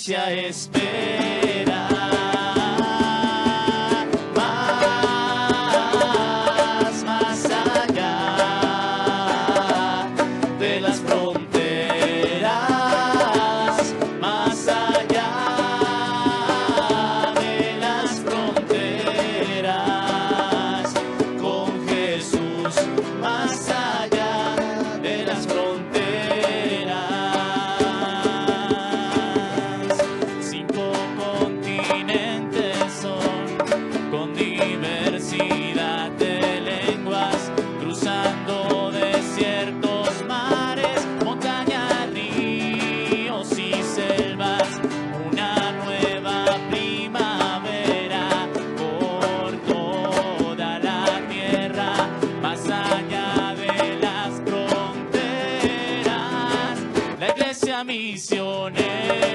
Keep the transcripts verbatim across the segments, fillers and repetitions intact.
iglesia espera. Más, más allá de las fronteras, más allá de las fronteras, con Jesús, más allá de las fronteras. Cinco continentes son, con diversidad de lenguas, cruzando desiertos, mares, montañas, ríos y selvas. Una nueva primavera por toda la tierra, más allá de las fronteras, la iglesia misionera.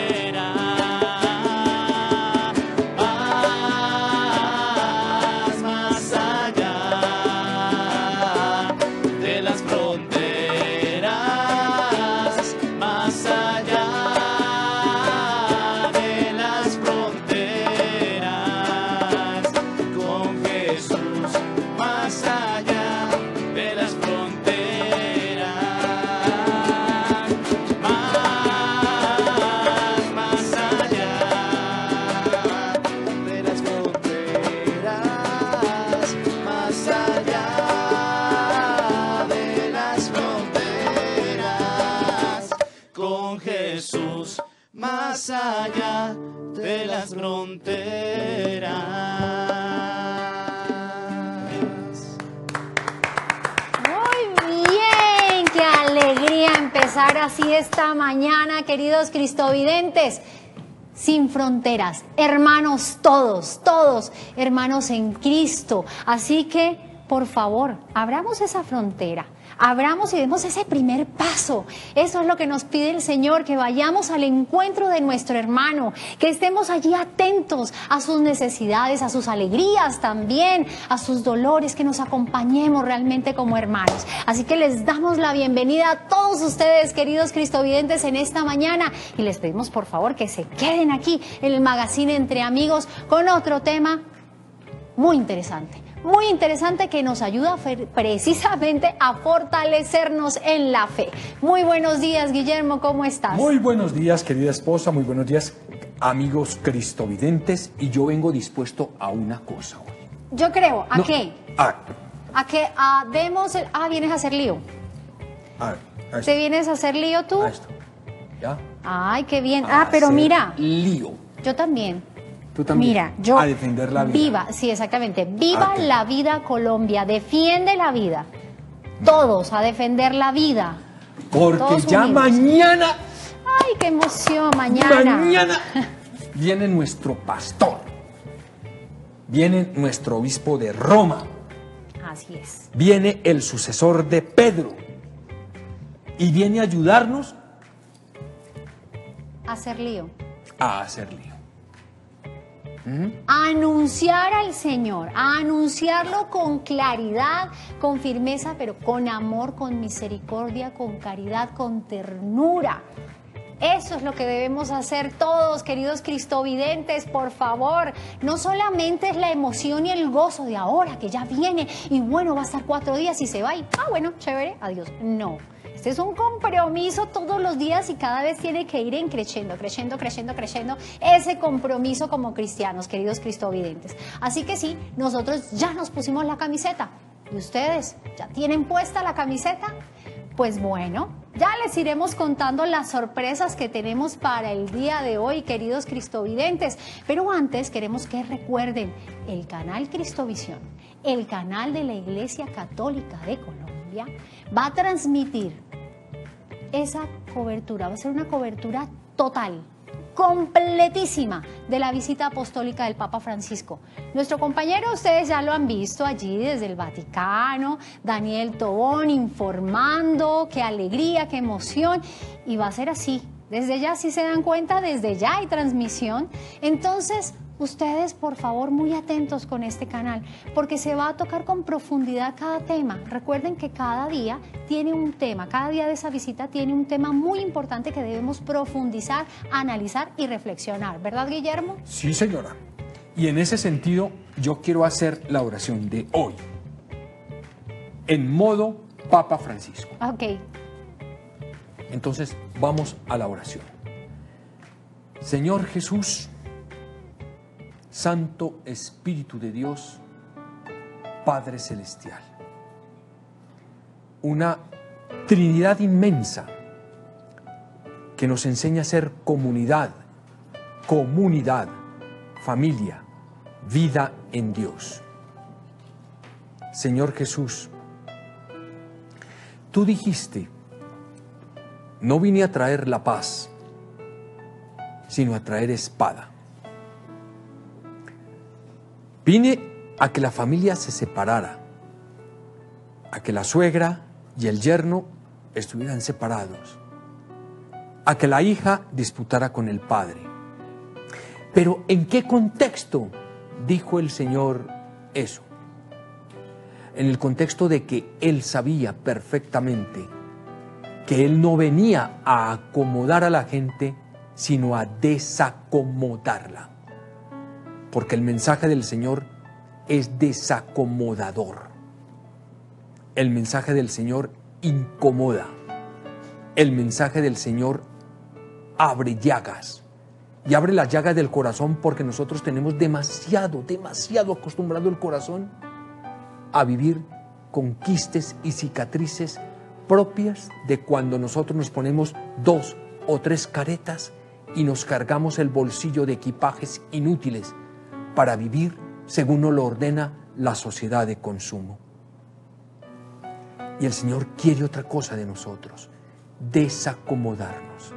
Más, más allá de las fronteras, más allá de las fronteras, con Jesús, más allá de las fronteras, más, más allá de las fronteras, más allá de las fronteras, con Jesús, más allá de las fronteras. Muy bien, qué alegría empezar así esta mañana, queridos cristovidentes. Sin fronteras, hermanos todos, todos, hermanos en Cristo. Así que, por favor, abramos esa frontera. Abramos y demos ese primer paso. Eso es lo que nos pide el Señor, que vayamos al encuentro de nuestro hermano, que estemos allí atentos a sus necesidades, a sus alegrías también, a sus dolores, que nos acompañemos realmente como hermanos. Así que les damos la bienvenida a todos ustedes, queridos cristovidentes, en esta mañana, y les pedimos por favor que se queden aquí en el Magazine Entre Amigos con otro tema muy interesante. Muy interesante, que nos ayuda precisamente a fortalecernos en la fe. Muy buenos días, Guillermo, ¿cómo estás? Muy buenos días, querida esposa, muy buenos días, amigos cristovidentes, y yo vengo dispuesto a una cosa hoy. Yo creo, ¿a No, qué? A, A que ah, demos el... Ah, vienes a hacer lío. a, a esto, ¿Te vienes a hacer lío tú? a esto, ¿ya? Ay, qué bien. A Ah, pero hacer mira, lío. yo también. Tú también. Mira, yo... A defender la vida. Viva, sí, exactamente. Viva Ah, la vida Colombia, defiende la vida. Todos a defender la vida. Porque Todos ya unidos. mañana, Ay, qué emoción, mañana. mañana, viene nuestro pastor, viene nuestro obispo de Roma, Así es. viene el sucesor de Pedro, y viene a ayudarnos Hacer lío. a hacer lío. A anunciar al Señor, a anunciarlo con claridad, con firmeza, pero con amor, con misericordia, con caridad, con ternura. Eso es lo que debemos hacer todos, queridos cristovidentes, por favor. No solamente es la emoción y el gozo de ahora, que ya viene, y bueno, va a estar cuatro días y se va, y ah, bueno, chévere, adiós. No. Este es un compromiso todos los días y cada vez tiene que ir en creciendo, creciendo, creciendo, creciendo ese compromiso como cristianos, queridos cristovidentes. Así que sí, nosotros ya nos pusimos la camiseta. ¿Y ustedes ya tienen puesta la camiseta? Pues bueno, ya les iremos contando las sorpresas que tenemos para el día de hoy, queridos cristovidentes. Pero antes queremos que recuerden el canal Cristovisión, el canal de la Iglesia Católica de Colombia, va a transmitir esa cobertura, va a ser una cobertura total, completísima de la visita apostólica del Papa Francisco. Nuestro compañero, ustedes ya lo han visto allí desde el Vaticano, Daniel Tobón informando, qué alegría, qué emoción, y va a ser así. Desde ya, si se dan cuenta, desde ya hay transmisión. Entonces, Ustedes, por favor, muy atentos con este canal, porque se va a tocar con profundidad cada tema. Recuerden que cada día tiene un tema, cada día de esa visita tiene un tema muy importante que debemos profundizar, analizar y reflexionar. ¿Verdad, Guillermo? Sí, señora. Y en ese sentido, yo quiero hacer la oración de hoy, en modo Papa Francisco. Ok. Entonces, vamos a la oración. Señor Jesús, Santo Espíritu de Dios, Padre Celestial, una Trinidad inmensa que nos enseña a ser comunidad, comunidad, familia, vida en Dios. Señor Jesús, tú dijiste, no vine a traer la paz, sino a traer espada. Vine a que la familia se separara, a que la suegra y el yerno estuvieran separados, a que la hija disputara con el padre. Pero ¿en qué contexto dijo el Señor eso? En el contexto de que Él sabía perfectamente que Él no venía a acomodar a la gente, sino a desacomodarla. Porque el mensaje del Señor es desacomodador. El mensaje del Señor incomoda. El mensaje del Señor abre llagas. Y abre las llagas del corazón porque nosotros tenemos demasiado, demasiado acostumbrado el corazón a vivir con quistes y cicatrices propias de cuando nosotros nos ponemos dos o tres caretas y nos cargamos el bolsillo de equipajes inútiles para vivir según nos lo ordena la sociedad de consumo. Y el Señor quiere otra cosa de nosotros, desacomodarnos.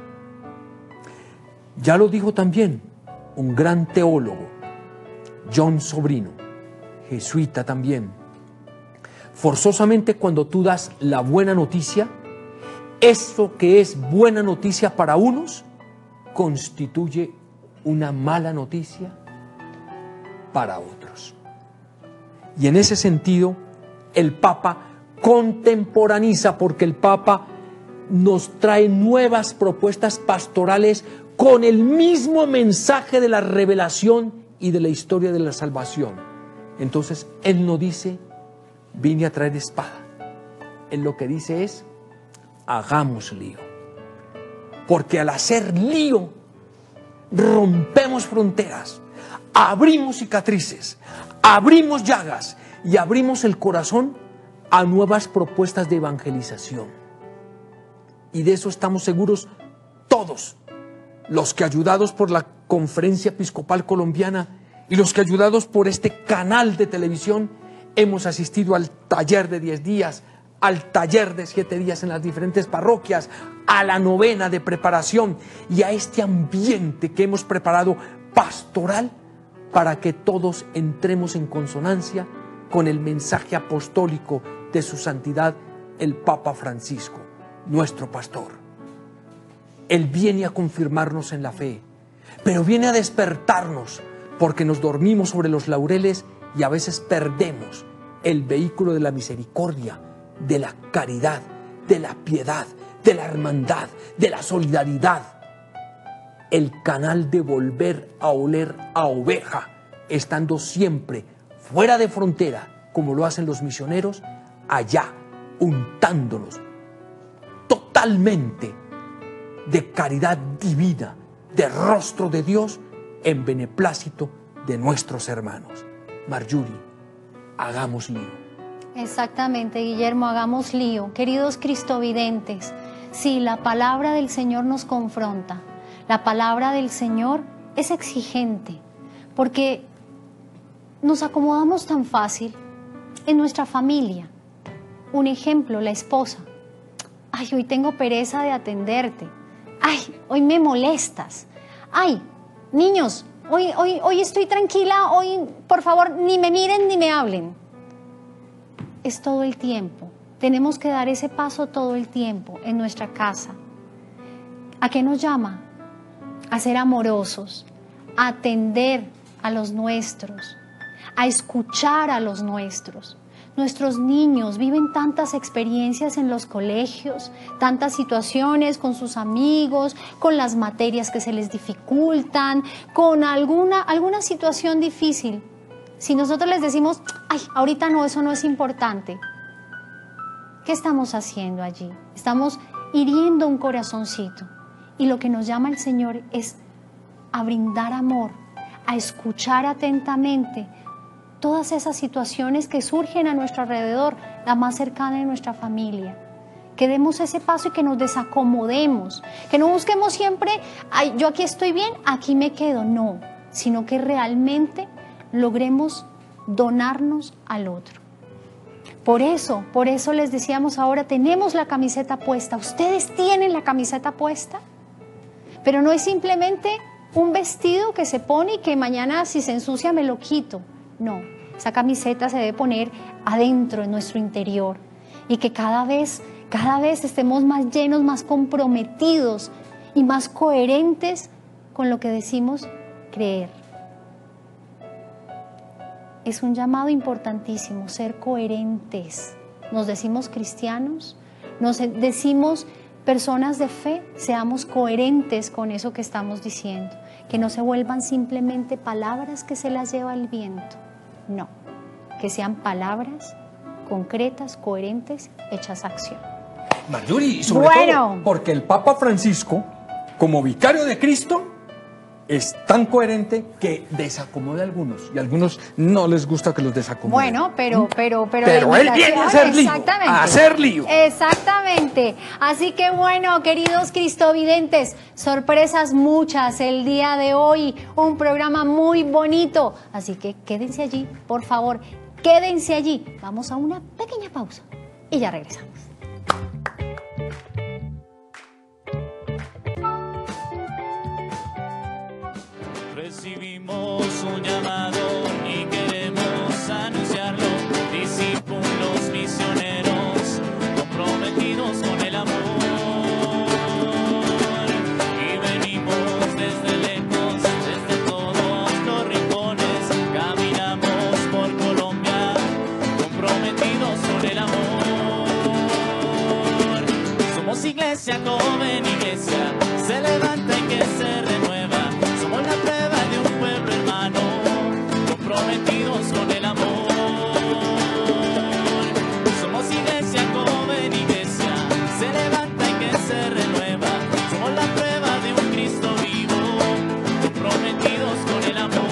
Ya lo dijo también un gran teólogo, John Sobrino, jesuita también. Forzosamente cuando tú das la buena noticia, eso que es buena noticia para unos, constituye una mala noticia para otros. Y en ese sentido, el Papa contemporaniza, porque el Papa nos trae nuevas propuestas pastorales con el mismo mensaje de la revelación y de la historia de la salvación. Entonces, Él no dice, vine a traer espada. Él lo que dice es, hagamos lío. Porque al hacer lío, rompemos fronteras, abrimos cicatrices, abrimos llagas y abrimos el corazón a nuevas propuestas de evangelización. Y de eso estamos seguros todos, los que ayudados por la Conferencia Episcopal Colombiana y los que ayudados por este canal de televisión hemos asistido al taller de diez días, al taller de siete días en las diferentes parroquias, a la novena de preparación y a este ambiente que hemos preparado pastoral para que todos entremos en consonancia con el mensaje apostólico de su santidad el Papa Francisco, nuestro pastor. Él viene a confirmarnos en la fe, pero viene a despertarnos porque nos dormimos sobre los laureles y a veces perdemos el vehículo de la misericordia, de la caridad, de la piedad, de la hermandad, de la solidaridad. El canal de volver a oler a oveja, estando siempre fuera de frontera, como lo hacen los misioneros, allá, untándonos totalmente de caridad divina, de rostro de Dios, en beneplácito de nuestros hermanos. Marjorie, hagamos lío. Exactamente, Guillermo, hagamos lío. Queridos cristovidentes, sí, la palabra del Señor nos confronta. La palabra del Señor es exigente, porque nos acomodamos tan fácil en nuestra familia. Un ejemplo, la esposa. Ay, hoy tengo pereza de atenderte. Ay, hoy me molestas. Ay, niños, hoy, hoy, hoy estoy tranquila, hoy, por favor, ni me miren ni me hablen. Es todo el tiempo. Tenemos que dar ese paso todo el tiempo en nuestra casa. ¿A qué nos llama? A ser amorosos, a atender a los nuestros, a escuchar a los nuestros. Nuestros niños viven tantas experiencias en los colegios, tantas situaciones con sus amigos, con las materias que se les dificultan, con alguna, alguna situación difícil. Si nosotros les decimos, ay, ahorita no, eso no es importante, ¿qué estamos haciendo allí? Estamos hiriendo un corazoncito. Y lo que nos llama el Señor es a brindar amor, a escuchar atentamente todas esas situaciones que surgen a nuestro alrededor, la más cercana de nuestra familia. Que demos ese paso y que nos desacomodemos, que no busquemos siempre, ay, yo aquí estoy bien, aquí me quedo, no, sino que realmente logremos donarnos al otro. Por eso, por eso les decíamos ahora, tenemos la camiseta puesta, ustedes tienen la camiseta puesta, pero no es simplemente un vestido que se pone y que mañana si se ensucia me lo quito. No, esa camiseta se debe poner adentro, en nuestro interior, y que cada vez, cada vez estemos más llenos, más comprometidos y más coherentes con lo que decimos creer. Es un llamado importantísimo, ser coherentes. Nos decimos cristianos, nos decimos personas de fe, seamos coherentes con eso que estamos diciendo, que no se vuelvan simplemente palabras que se las lleva el viento. No, que sean palabras concretas, coherentes, hechas acción. Marjorie, y sobre Bueno. todo porque el Papa Francisco, como vicario de Cristo, es tan coherente que desacomoda a algunos, y a algunos no les gusta que los desacomoden. Bueno, pero, pero, pero, Pero la él viene a hacer lío, exactamente, a hacer lío. Exactamente. Así que bueno, queridos cristovidentes, sorpresas muchas el día de hoy, un programa muy bonito. Así que quédense allí, por favor, quédense allí. Vamos a una pequeña pausa y ya regresamos. Recibimos un llamado y queremos anunciarlo. Discípulos misioneros comprometidos con el amor. Y venimos desde lejos, desde todos los rincones. Caminamos por Colombia, comprometidos con el amor. Somos iglesia, joven iglesia, se levanta y que se renueva. Somos la prueba de un pueblo hermano, comprometidos con el amor. Somos iglesia, joven iglesia, se levanta y que se renueva. Somos la prueba de un Cristo vivo, comprometidos con el amor.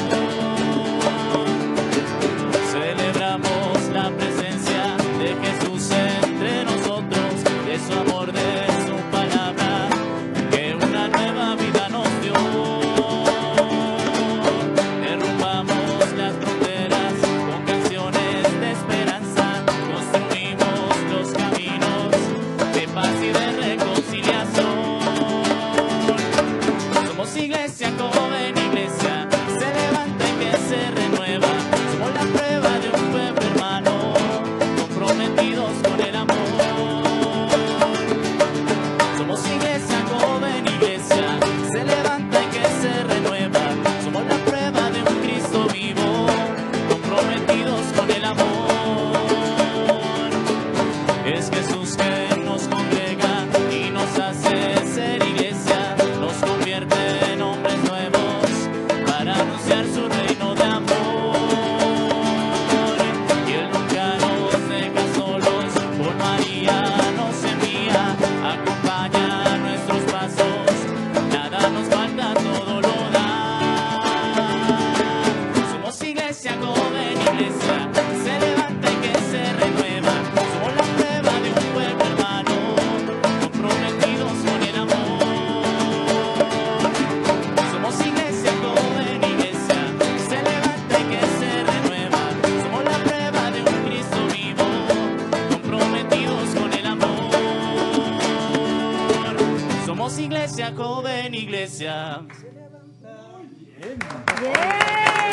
Celebramos la presencia de Jesús entre nosotros, de su amor, de su palabra, que una nueva vida nos dio. Derrumbamos las fronteras con canciones de esperanza, construimos los caminos de paz y de reconciliación. Somos iglesia, joven iglesia, se levanta y que se renueva. Somos la prueba de un pueblo hermano, comprometidos con el amor. Somos iglesia, joven iglesia, se levanta y que se renueva. Somos la prueba de un Cristo vivo, comprometidos con el amor. Es Jesús que nos congrega y nos hace ser iglesia, nos convierte en hombres nuevos para anunciar su reino de amor. Y Él nunca nos deja solos, por María nos envía, acompaña nuestros pasos, nada nos falta, todo lo da. Somos iglesia, joven iglesia, se levanta y que se renueva. Somos la prueba de un pueblo hermano, comprometidos con el amor. Somos iglesia, joven iglesia, se levanta y que se renueva. Somos la prueba de un Cristo vivo, comprometidos con el amor. Somos iglesia, joven iglesia. ¡Bien!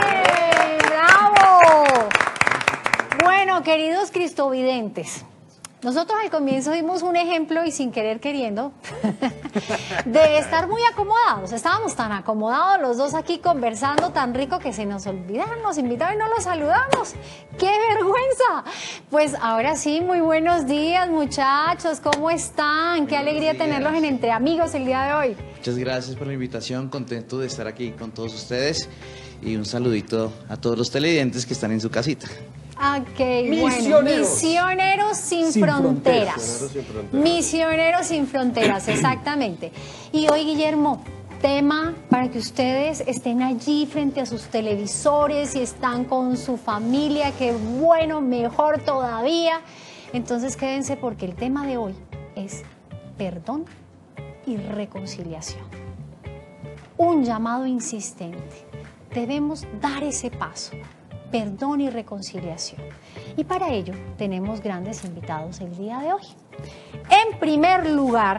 ¡Bravo! Bueno, queridos cristovidentes, Nosotros al comienzo dimos un ejemplo y sin querer queriendo de estar muy acomodados. Estábamos tan acomodados los dos aquí conversando tan rico que se nos olvidaron los invitados y no los saludamos. ¡Qué vergüenza! Pues ahora sí, muy buenos días muchachos, ¿cómo están? Qué alegría tenerlos en Entre Amigos el día de hoy. Muchas gracias por la invitación, contento de estar aquí con todos ustedes y un saludito a todos los televidentes que están en su casita. Ok, Misioneros. bueno, misioneros sin, Sin fronteras. fronteras. Misioneros sin fronteras. Misioneros sin fronteras, exactamente. Y hoy, Guillermo, tema para que ustedes estén allí frente a sus televisores y están con su familia, que bueno, mejor todavía. Entonces quédense porque el tema de hoy es perdón y reconciliación. Un llamado insistente. Debemos dar ese paso. Perdón y reconciliación. Y para ello tenemos grandes invitados el día de hoy. En primer lugar,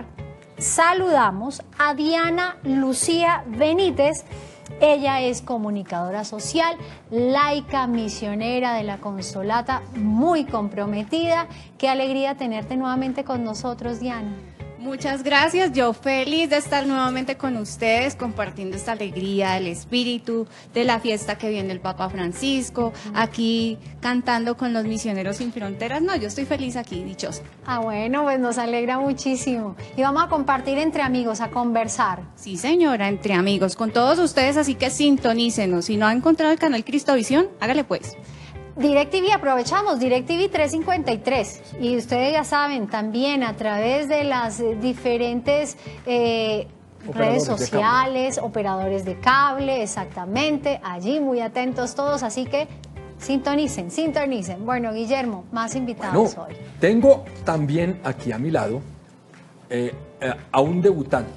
saludamos a Diana Lucía Benítez. Ella es comunicadora social, laica, misionera de la Consolata, muy comprometida. Qué alegría tenerte nuevamente con nosotros, Diana. Muchas gracias, yo feliz de estar nuevamente con ustedes compartiendo esta alegría del espíritu, de la fiesta que viene el Papa Francisco, aquí cantando con los misioneros sin fronteras. No, yo estoy feliz aquí, dichosa. Ah, bueno, pues nos alegra muchísimo. Y vamos a compartir entre amigos, a conversar. Sí, señora, entre amigos, con todos ustedes, así que sintonícenos. Si no ha encontrado el canal Cristovisión, hágale pues. DirecTV, aprovechamos, DirecTV trescientos cincuenta y tres. Y ustedes ya saben, también a través de las eh, diferentes eh, redes Operadores de sociales, operadores de cable, exactamente, allí muy atentos todos, así que sintonicen, sintonicen. Bueno, Guillermo, más invitados Bueno, hoy. tengo también aquí a mi lado eh, eh, a un debutante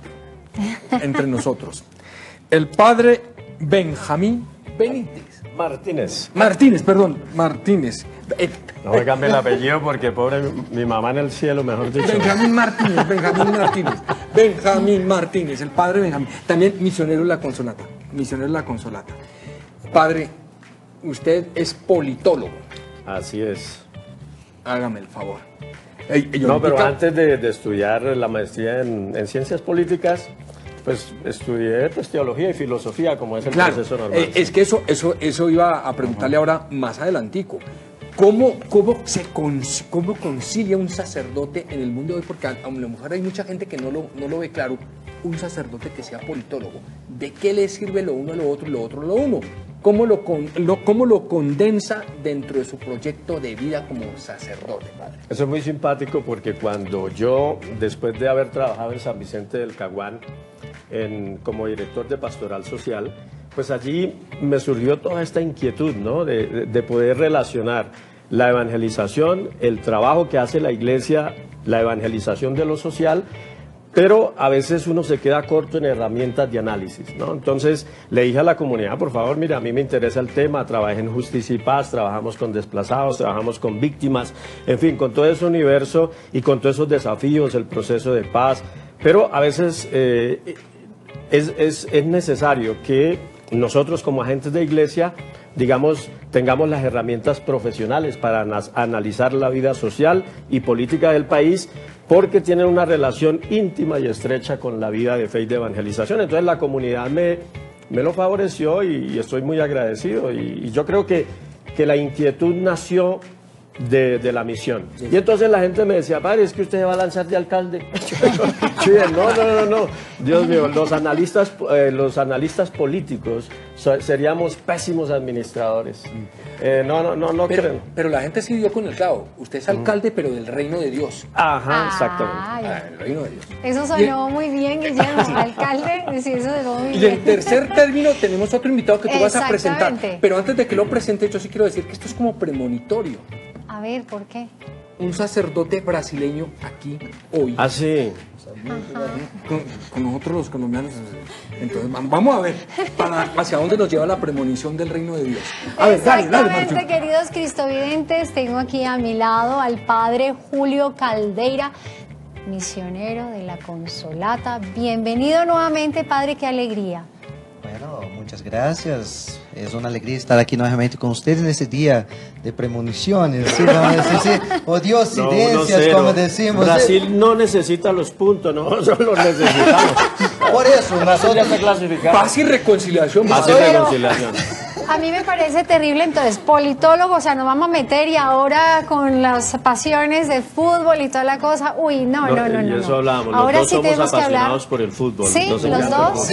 entre nosotros, el padre Benjamín Benítez. Martínez. Martínez, perdón, Martínez. Eh, No me cambie el apellido porque pobre mi, mi mamá en el cielo, mejor dicho. Benjamín Martínez, Benjamín Martínez, Benjamín Martínez, el padre Benjamín. También misionero de la Consolata, misionero de la Consolata. Padre, usted es politólogo, Así es. hágame el favor. Ey, yo No, ahorita- pero antes de, de estudiar la maestría en, en ciencias políticas, pues estudié pues, teología y filosofía, como es el Claro, proceso normal. eh, es que eso, eso, eso iba a preguntarle ahora más adelantico. ¿Cómo, cómo, se cons- ¿Cómo concilia un sacerdote en el mundo de hoy? Porque a, a lo mejor hay mucha gente que no lo, no lo ve claro. Un sacerdote que sea politólogo. ¿De qué le sirve lo uno a lo otro y lo otro a lo uno? ¿Cómo lo, con- lo- cómo lo condensa dentro de su proyecto de vida como sacerdote, padre? Eso es muy simpático porque cuando yo, después de haber trabajado en San Vicente del Caguán en- como director de Pastoral Social, pues allí me surgió toda esta inquietud, ¿no? de, de- de poder relacionar la evangelización, el trabajo que hace la iglesia, la evangelización de lo social, pero a veces uno se queda corto en herramientas de análisis, ¿no? Entonces le dije a la comunidad, por favor, mira, a mí me interesa el tema, trabajé en Justicia y Paz, trabajamos con desplazados, trabajamos con víctimas, en fin, con todo ese universo y con todos esos desafíos, el proceso de paz, pero a veces eh, es, es, es necesario que nosotros como agentes de iglesia, digamos, tengamos las herramientas profesionales para anas- analizar la vida social y política del país, porque tienen una relación íntima y estrecha con la vida de fe y de evangelización. Entonces la comunidad me, me lo favoreció y, y estoy muy agradecido. Y, y yo creo que, que la inquietud nació de, de la misión. Y entonces la gente me decía, padre, es que usted se va a lanzar de alcalde. Yo dije, no, no, no, no. Dios mío, los analistas, eh, los analistas políticos so- seríamos pésimos administradores. Eh, no, no, no, no Pero, creo. pero la gente sí dio con el clavo. Usted es alcalde, pero del reino de Dios. Ajá, exactamente. Ay, Ah, el reino de Dios. eso sonó muy bien, Guillermo, alcalde. Sí, eso sonó muy Y bien. en tercer término tenemos otro invitado que tú vas a presentar. Exactamente. Pero antes de que lo presente, yo sí quiero decir que esto es como premonitorio. A ver, ¿por qué? Un sacerdote brasileño aquí hoy. Ah, sí. Con, con nosotros los colombianos. Entonces, va- vamos a ver para, hacia dónde nos lleva la premonición del reino de Dios. A ver, dale, dale, Exactamente, Marcho. queridos cristovidentes, tengo aquí a mi lado al padre Julio Caldeira, misionero de la Consolata. Bienvenido nuevamente, padre, qué alegría. Bueno, muchas muchas gracias. Es una alegría estar aquí nuevamente con ustedes en ese día de premoniciones, ¿sí? Vamos a decir, o de occidencias, no, como decimos. Brasil ¿sí? no necesita los puntos, nosotros los necesitamos. Por eso, nosotros ya está clasificado. Paz y reconciliación. Paz y reconciliación. A mí me parece terrible, entonces, politólogo, o sea, nos vamos a meter y ahora con las pasiones de fútbol y toda la cosa, uy, no, no, no, no. Y eso no. hablábamos, ahora los dos sí somos tenemos que hablar. apasionados por el fútbol. Sí, los los dos.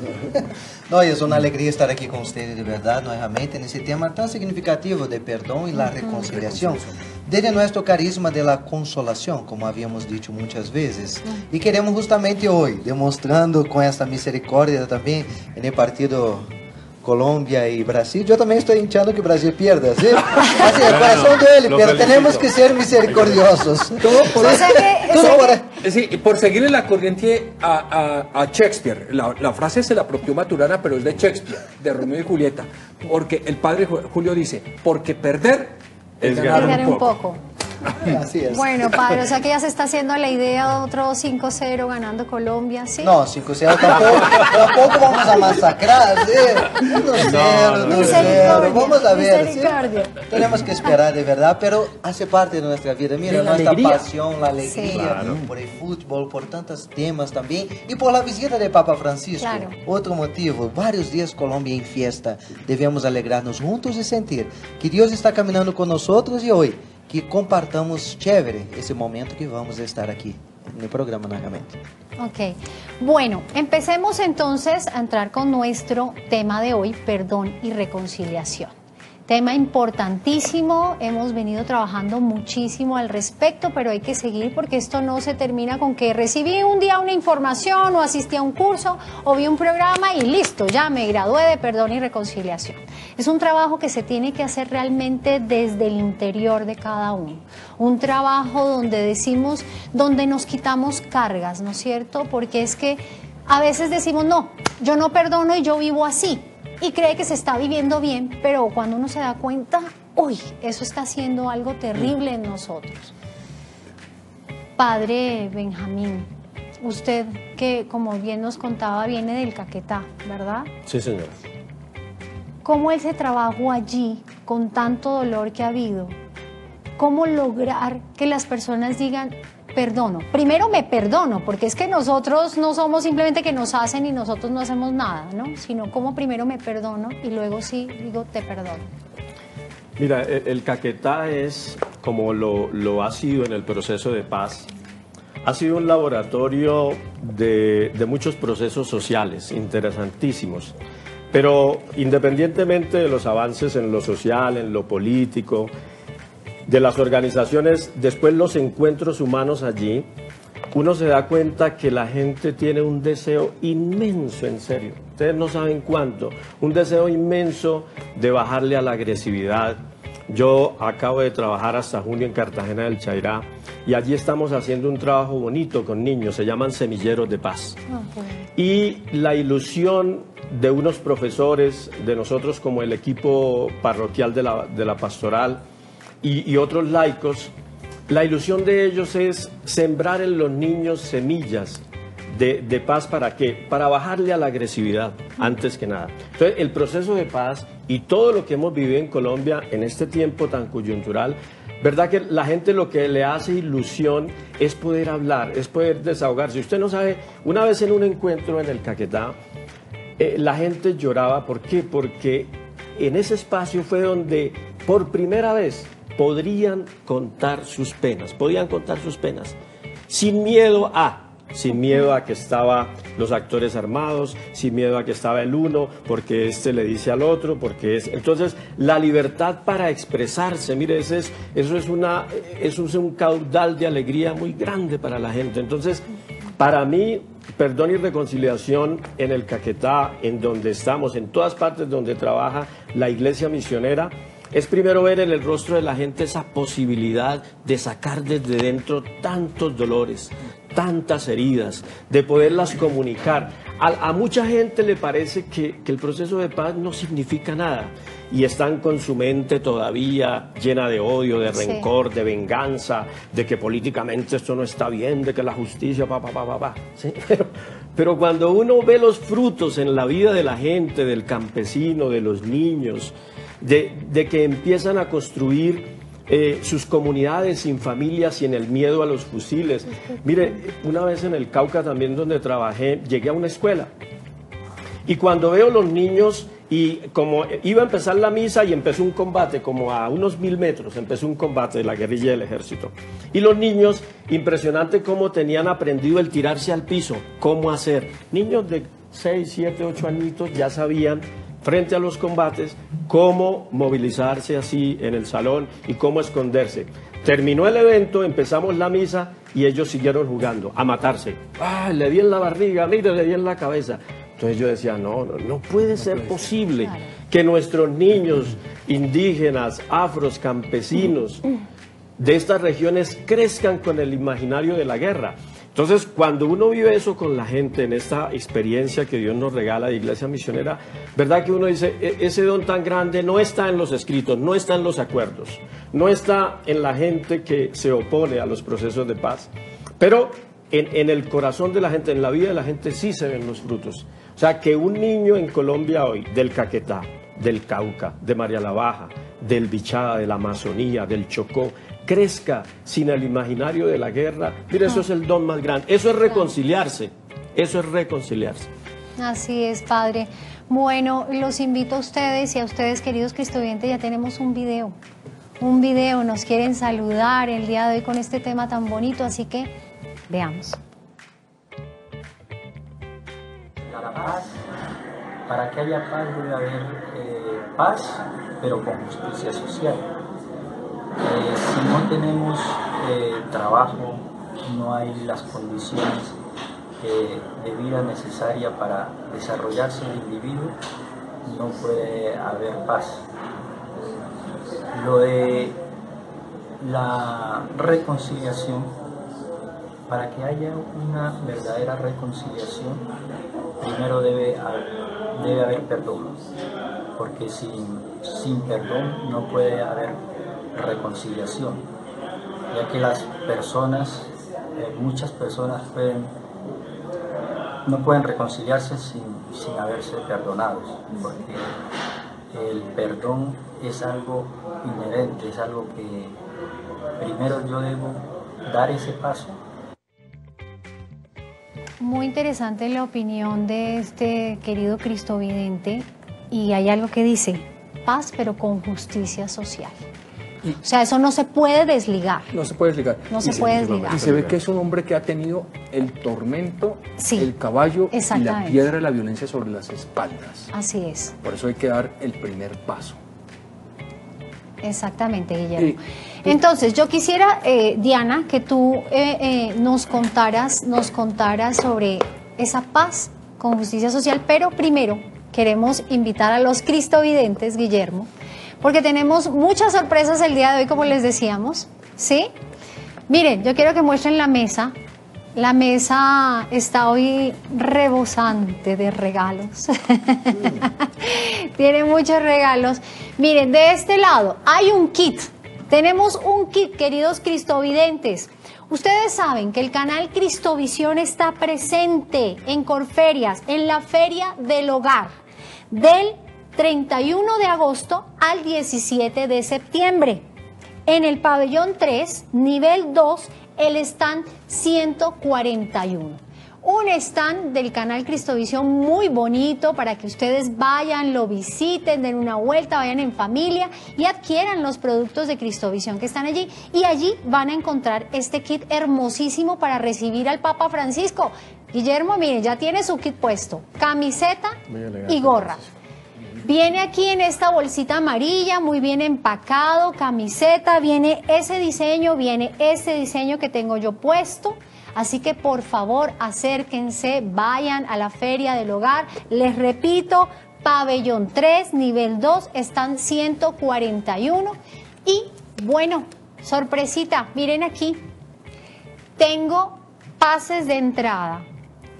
No, es una alegría estar aquí con ustedes, de verdad, nuevamente en ese tema tan significativo de perdón y la reconciliación. Desde nuestro carisma de la consolación, como habíamos dicho muchas veces. Y queremos justamente hoy, demostrando con esta misericordia también en el partido Colombia y Brasil. Yo también estoy hinchando que Brasil pierda, ¿sí? Así, el corazón duele, pero felicito. Tenemos que ser misericordiosos. Todo por, o sea que, todo o por, sea que... sí, por seguirle la corriente a, a, a Shakespeare. La, la frase se la apropió Maturana, pero es de Shakespeare, de Romeo y Julieta. Porque el padre Julio dice, porque perder es, es ganar, ganar un un poco. poco. Así es. Bueno, padre, o sea que ya se está haciendo la idea de otro cinco cero ganando Colombia, ¿sí? No, cinco cero tampoco, tampoco vamos a masacrar, ¿sí? uno cero, dos cero, vamos a ver, ¿sí? Tenemos que esperar de verdad, pero hace parte de nuestra vida. Mira, nuestra alegría. pasión, la alegría sí. claro. por el fútbol, por tantos temas también, y por la visita de Papa Francisco. Claro. Otro motivo, varios días Colombia en fiesta, debemos alegrarnos juntos y sentir que Dios está caminando con nosotros y hoy, que compartamos chévere ese momento que vamos a estar aquí en el programa nuevamente. Ok, bueno, empecemos entonces a entrar con nuestro tema de hoy, perdón y reconciliación. Tema importantísimo, hemos venido trabajando muchísimo al respecto, pero hay que seguir porque esto no se termina con que recibí un día una información o asistí a un curso o vi un programa y listo, ya me gradué de perdón y reconciliación. Es un trabajo que se tiene que hacer realmente desde el interior de cada uno. Un trabajo donde decimos, donde nos quitamos cargas, ¿no es cierto? Porque es que a veces decimos, no, yo no perdono y yo vivo así. Y cree que se está viviendo bien, pero cuando uno se da cuenta, uy, eso está haciendo algo terrible en nosotros. Padre Benjamín, usted que como bien nos contaba viene del Caquetá, ¿verdad? Sí, señora. ¿Cómo ese trabajo allí, con tanto dolor que ha habido, cómo lograr que las personas digan, perdono? Primero me perdono, porque es que nosotros no somos simplemente que nos hacen y nosotros no hacemos nada, ¿no? Sino como primero me perdono y luego sí digo te perdono. Mira, el, el Caquetá es, como lo, lo ha sido en el proceso de paz, ha sido un laboratorio de, de muchos procesos sociales interesantísimos. Pero independientemente de los avances en lo social, en lo político, de las organizaciones, después los encuentros humanos allí, uno se da cuenta que la gente tiene un deseo inmenso, en serio, ustedes no saben cuánto, un deseo inmenso de bajarle a la agresividad. Yo acabo de trabajar hasta junio en Cartagena del Chairá y allí estamos haciendo un trabajo bonito con niños, se llaman semilleros de paz. Okay. Y la ilusión de unos profesores, de nosotros como el equipo parroquial de la, de la pastoral, Y, y otros laicos, la ilusión de ellos es sembrar en los niños semillas de, de paz. ¿Para qué? Para bajarle a la agresividad, antes que nada. Entonces, el proceso de paz y todo lo que hemos vivido en Colombia en este tiempo tan coyuntural, verdad que la gente lo que le hace ilusión es poder hablar, es poder desahogarse. Usted no sabe, una vez en un encuentro en el Caquetá, eh, la gente lloraba. ¿Por qué? Porque en ese espacio fue donde por primera vez podrían contar sus penas, podían contar sus penas, sin miedo a, sin miedo a que estaban los actores armados, sin miedo a que estaba el uno, porque este le dice al otro, porque es... Entonces, la libertad para expresarse, mire, ese es, eso es, una, eso es un caudal de alegría muy grande para la gente. Entonces, para mí, perdón y reconciliación en el Caquetá, en donde estamos, en todas partes donde trabaja la iglesia misionera, es primero ver en el rostro de la gente esa posibilidad de sacar desde dentro tantos dolores, tantas heridas, de poderlas comunicar. A, a mucha gente le parece que, que el proceso de paz no significa nada y están con su mente todavía llena de odio, de rencor, sí. de venganza, de que políticamente esto no está bien, de que la justicia, pa, pa, pa, pa, pa. ¿Sí? Pero, pero cuando uno ve los frutos en la vida de la gente, del campesino, de los niños, de, de que empiezan a construir Eh, sus comunidades sin familias y en el miedo a los fusiles. Mire, una vez en el Cauca también donde trabajé, llegué a una escuela y cuando veo los niños y como iba a empezar la misa y empezó un combate como a unos mil metros, empezó un combate de la guerrilla del ejército y los niños, impresionante cómo tenían aprendido el tirarse al piso, cómo hacer. Niños de seis, siete, ocho añitos ya sabían frente a los combates, cómo movilizarse así en el salón y cómo esconderse. Terminó el evento, empezamos la misa y ellos siguieron jugando, a matarse. ¡Ah, le di en la barriga, mire, le di en la cabeza! Entonces yo decía, no, no, no puede ser posible que nuestros niños indígenas, afros, campesinos de estas regiones crezcan con el imaginario de la guerra. Entonces, cuando uno vive eso con la gente, en esta experiencia que Dios nos regala de Iglesia Misionera, ¿verdad que uno dice, e- ese don tan grande no está en los escritos, no está en los acuerdos, no está en la gente que se opone a los procesos de paz, pero en, en el corazón de la gente, en la vida de la gente sí se ven los frutos? O sea, que un niño en Colombia hoy, del Caquetá, del Cauca, de María la Baja, del Bichada, de la Amazonía, del Chocó, crezca sin el imaginario de la guerra, mire, eso es el don más grande, eso es reconciliarse, eso es reconciliarse. Así es, Padre. Bueno, los invito a ustedes y a ustedes, queridos cristovidentes, ya tenemos un video, un video, nos quieren saludar el día de hoy con este tema tan bonito, así que veamos. Para paz, para que haya paz debe haber eh, paz, pero con justicia social. Eh, si no tenemos eh, trabajo, no hay las condiciones eh, de vida necesaria para desarrollarse el individuo, no puede haber paz. Lo de la reconciliación, para que haya una verdadera reconciliación, primero debe haber, debe haber perdón, porque sin, sin perdón no puede haber reconciliación, ya que las personas, eh, muchas personas pueden, no pueden reconciliarse sin, sin haberse perdonados, porque el perdón es algo inherente, es algo que primero yo debo dar ese paso. Muy interesante la opinión de este querido cristovidente, y hay algo que dice, paz pero con justicia social. Y, o sea, eso no se puede desligar. No se puede desligar. No se, se puede desligar. Y se ve que es un hombre que ha tenido el tormento, sí, el caballo y la piedra de la violencia sobre las espaldas. Así es. Por eso hay que dar el primer paso. Exactamente, Guillermo. Eh, Entonces, yo quisiera, eh, Diana, que tú eh, eh, nos contaras, nos contaras sobre esa paz con justicia social, pero primero queremos invitar a los cristovidentes, Guillermo, porque tenemos muchas sorpresas el día de hoy, como les decíamos, ¿sí? Miren, yo quiero que muestren la mesa. La mesa está hoy rebosante de regalos. Mm. Tiene muchos regalos. Miren, de este lado hay un kit. Tenemos un kit, queridos cristovidentes. Ustedes saben que el canal Cristovisión está presente en Corferias, en la Feria del Hogar, del treinta y uno de agosto al diecisiete de septiembre. En el pabellón tres, nivel dos, el stand ciento cuarenta y uno. Un stand del canal Cristovisión muy bonito para que ustedes vayan, lo visiten, den una vuelta, vayan en familia y adquieran los productos de Cristovisión que están allí. Y allí van a encontrar este kit hermosísimo para recibir al Papa Francisco. Guillermo, miren, ya tiene su kit puesto, camiseta y gorra. Viene aquí en esta bolsita amarilla, muy bien empacado, camiseta, viene ese diseño, viene ese diseño que tengo yo puesto. Así que por favor acérquense, vayan a la Feria del Hogar. Les repito, pabellón tres, nivel dos, están ciento cuarenta y uno. Y bueno, sorpresita, miren aquí, tengo pases de entrada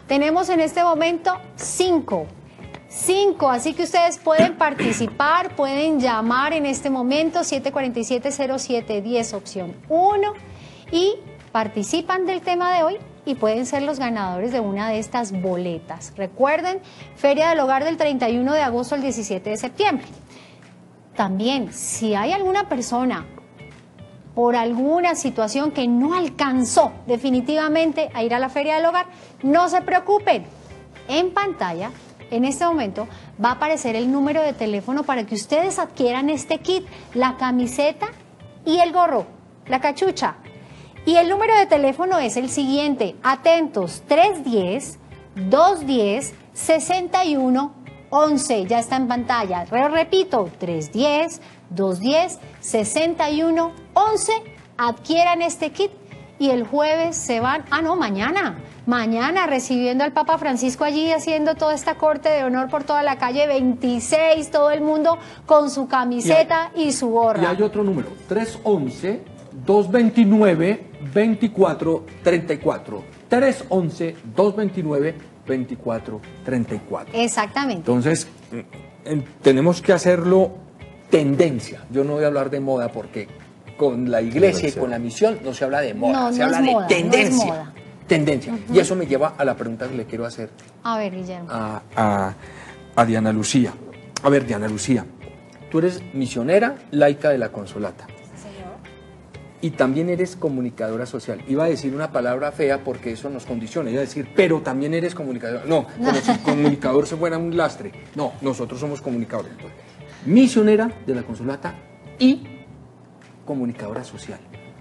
Tenemos en este momento cinco. Cinco, así que ustedes pueden participar, pueden llamar en este momento siete cuatro siete, cero siete uno cero, opción uno, y participan del tema de hoy y pueden ser los ganadores de una de estas boletas. Recuerden, Feria del Hogar del treinta y uno de agosto al diecisiete de septiembre. También, si hay alguna persona por alguna situación que no alcanzó definitivamente a ir a la Feria del Hogar, no se preocupen. En pantalla, en este momento, va a aparecer el número de teléfono para que ustedes adquieran este kit, la camiseta y el gorro, la cachucha. Y el número de teléfono es el siguiente, atentos, tres uno cero, dos uno cero, seis uno uno uno, ya está en pantalla. Re repito, tres uno cero, dos uno cero, seis uno uno uno, adquieran este kit y el jueves se van, ah no, mañana, mañana recibiendo al Papa Francisco allí haciendo toda esta corte de honor por toda la calle veintiséis, todo el mundo con su camiseta y, hay, y su gorra. Y hay otro número, tres uno uno, dos dos nueve, dos cuatro tres cuatro, tres uno uno, dos dos nueve, dos cuatro tres cuatro. Exactamente. Entonces, tenemos que hacerlo tendencia. Yo no voy a hablar de moda porque con la iglesia y con la misión no se habla de moda, no, se no habla es de moda, tendencia. No es moda. Tendencia. Uh-huh. Y eso me lleva a la pregunta que le quiero hacer. A ver, Guillermo. A, a, a Diana Lucía. A ver, Diana Lucía, tú eres misionera laica de la Consolata. Y también eres comunicadora social. Iba a decir una palabra fea porque eso nos condiciona. Iba a decir, pero también eres comunicadora. No, como si comunicador se fuera un lastre. No, nosotros somos comunicadores. Misionera de la Consolata y comunicadora social.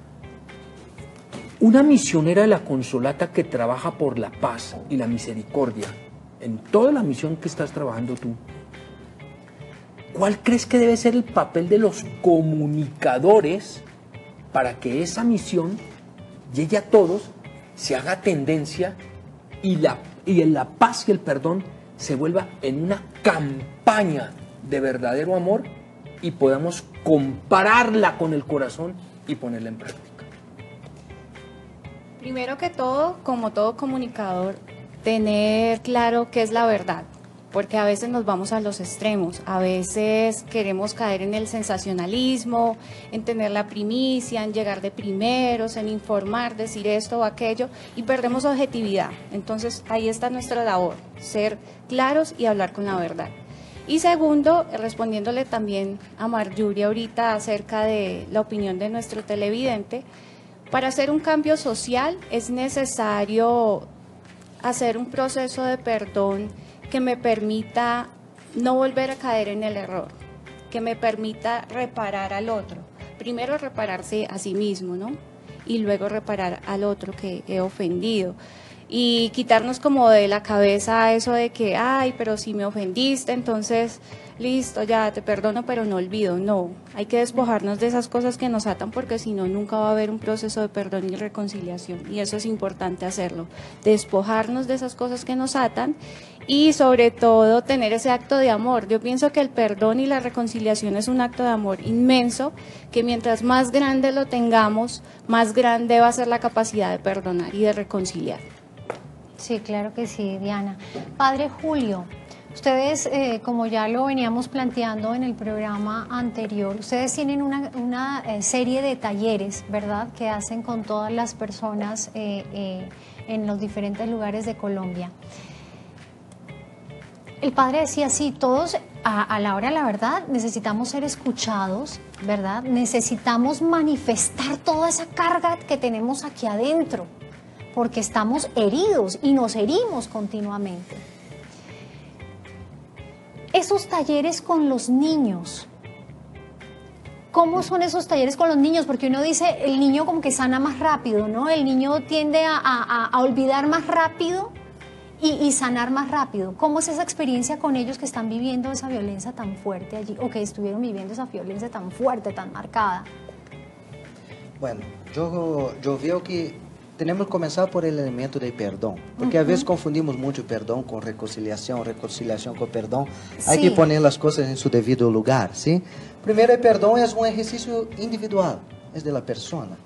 Una misionera de la Consolata que trabaja por la paz y la misericordia, en toda la misión que estás trabajando tú, ¿cuál crees que debe ser el papel de los comunicadores para que esa misión llegue a todos, se haga tendencia y, la, y en la paz y el perdón se vuelva en una campaña de verdadero amor y podamos compararla con el corazón y ponerla en práctica? Primero que todo, como todo comunicador, tener claro qué es la verdad, porque a veces nos vamos a los extremos, a veces queremos caer en el sensacionalismo, en tener la primicia, en llegar de primeros, en informar, decir esto o aquello, y perdemos objetividad. Entonces ahí está nuestra labor, ser claros y hablar con la verdad. Y segundo, respondiéndole también a Marjorie ahorita acerca de la opinión de nuestro televidente, para hacer un cambio social es necesario hacer un proceso de perdón que me permita no volver a caer en el error, que me permita reparar al otro. Primero repararse a sí mismo, ¿no? Y luego reparar al otro que he ofendido. Y quitarnos como de la cabeza eso de que, ay, pero si me ofendiste, entonces, listo, ya te perdono, pero no olvido. No, hay que despojarnos de esas cosas que nos atan porque si no, nunca va a haber un proceso de perdón y reconciliación. Y eso es importante hacerlo, despojarnos de esas cosas que nos atan y sobre todo tener ese acto de amor. Yo pienso que el perdón y la reconciliación es un acto de amor inmenso, que mientras más grande lo tengamos, más grande va a ser la capacidad de perdonar y de reconciliar. Sí, claro que sí, Diana. Padre Julio, ustedes, eh, como ya lo veníamos planteando en el programa anterior, ustedes tienen una, una eh, serie de talleres, ¿verdad?, que hacen con todas las personas eh, eh, en los diferentes lugares de Colombia. El padre decía, sí, todos a, a la hora de la verdad necesitamos ser escuchados, ¿verdad? Necesitamos manifestar toda esa carga que tenemos aquí adentro, porque estamos heridos y nos herimos continuamente. Esos talleres con los niños, ¿cómo son esos talleres con los niños? Porque uno dice, el niño como que sana más rápido, ¿no? El niño tiende a, a, a olvidar más rápido y, y sanar más rápido. ¿Cómo es esa experiencia con ellos que están viviendo esa violencia tan fuerte allí, o que estuvieron viviendo esa violencia tan fuerte, tan marcada? Bueno, yo, yo veo que tenemos que comenzar por el elemento del perdón, porque uh-huh. a veces confundimos mucho perdón con reconciliación, reconciliación con perdón. Sí. Hay que poner las cosas en su debido lugar, ¿sí? Primero, el perdón es un ejercicio individual, es de la persona,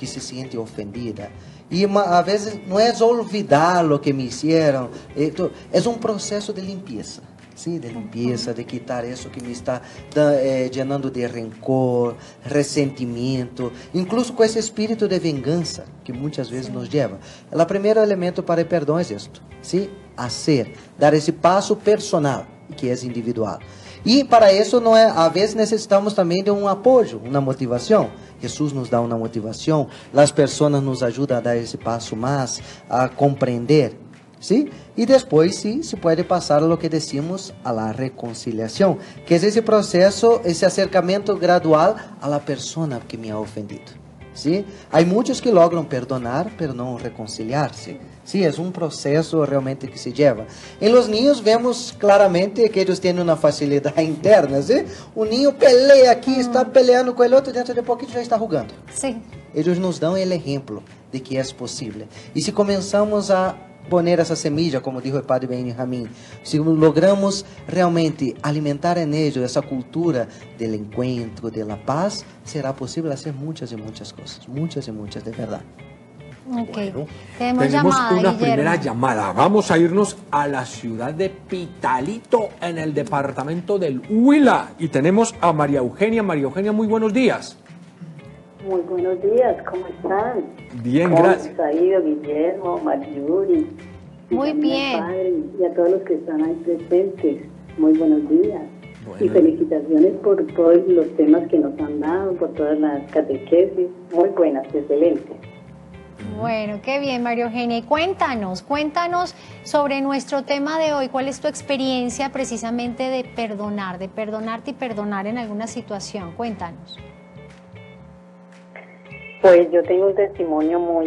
que se siente ofendida. Y a veces no es olvidar lo que me hicieron, es un proceso de limpieza. Sí, de limpieza, de quitar eso que me está eh, llenando de rencor, resentimiento, incluso con ese espíritu de venganza que muchas veces sí. nos lleva. El primer elemento para el perdón es esto, ¿sí? Hacer, dar ese paso personal, que es individual. Y para eso no es, a veces necesitamos también de un apoyo, una motivación. Jesús nos da una motivación, las personas nos ayudan a dar ese paso más, a comprender. ¿Sí? Y después sí se puede pasar a lo que decimos a la reconciliación, que es ese proceso, ese acercamiento gradual a la persona que me ha ofendido. ¿Sí? Hay muchos que logran perdonar, pero no reconciliarse. Sí, es un proceso realmente que se lleva. En los niños vemos claramente que ellos tienen una facilidad interna. ¿Sí? Un niño pelea aquí, está peleando con el otro, dentro de poquito ya está jugando. Sí. Ellos nos dan el ejemplo de que es posible. Y si comenzamos a poner essa semilla, como dijo o padre Benjamin, se logramos realmente alimentar en ellos essa cultura del encuentro, de la paz, será posible hacer muchas y muchas cosas, muchas y muchas de verdad. Ok, Bueno, tenemos, tenemos llamada, una Guillermo. primera llamada. Vamos a irnos a la ciudad de Pitalito, en el departamento del Huila, y tenemos a María Eugenia. María Eugenia, muy buenos días. Muy buenos días, ¿cómo están? Bien, ¿Cómo gracias. les ha ido, Guillermo, Marjorie? Muy y bien. Padre, y a todos los que están ahí presentes, muy buenos días. Bueno. Y felicitaciones por todos los temas que nos han dado, por todas las catequesis, muy buenas, excelentes. Bueno, qué bien, María Eugenia. Y cuéntanos, cuéntanos sobre nuestro tema de hoy. ¿Cuál es tu experiencia precisamente de perdonar, de perdonarte y perdonar en alguna situación? Cuéntanos. Pues yo tengo un testimonio muy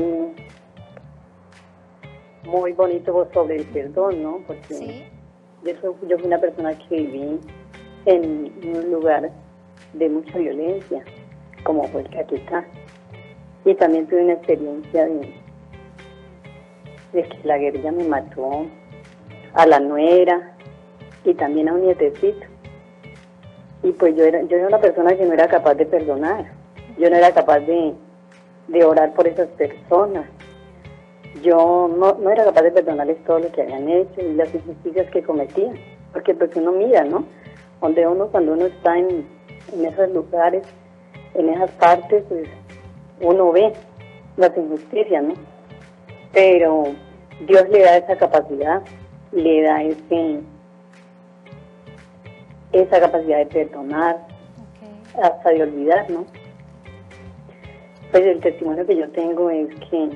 muy bonito sobre el perdón, ¿no? Porque ¿Sí? yo, soy, yo fui una persona que viví en un lugar de mucha violencia, como fue el Caquetá. Y también tuve una experiencia de, de que la guerrilla me mató a la nuera y también a un nietecito. Y pues yo era, yo era una persona que no era capaz de perdonar. Yo no era capaz de de orar por esas personas. Yo no, no era capaz de perdonarles todo lo que habían hecho y las injusticias que cometían, porque pues uno mira, ¿no? Donde uno, cuando uno está en, en esos lugares, en esas partes, pues uno ve las injusticias, ¿no? Pero Dios le da esa capacidad, le da ese esa capacidad de perdonar, okay. hasta de olvidar, ¿no? Pues el testimonio que yo tengo es que,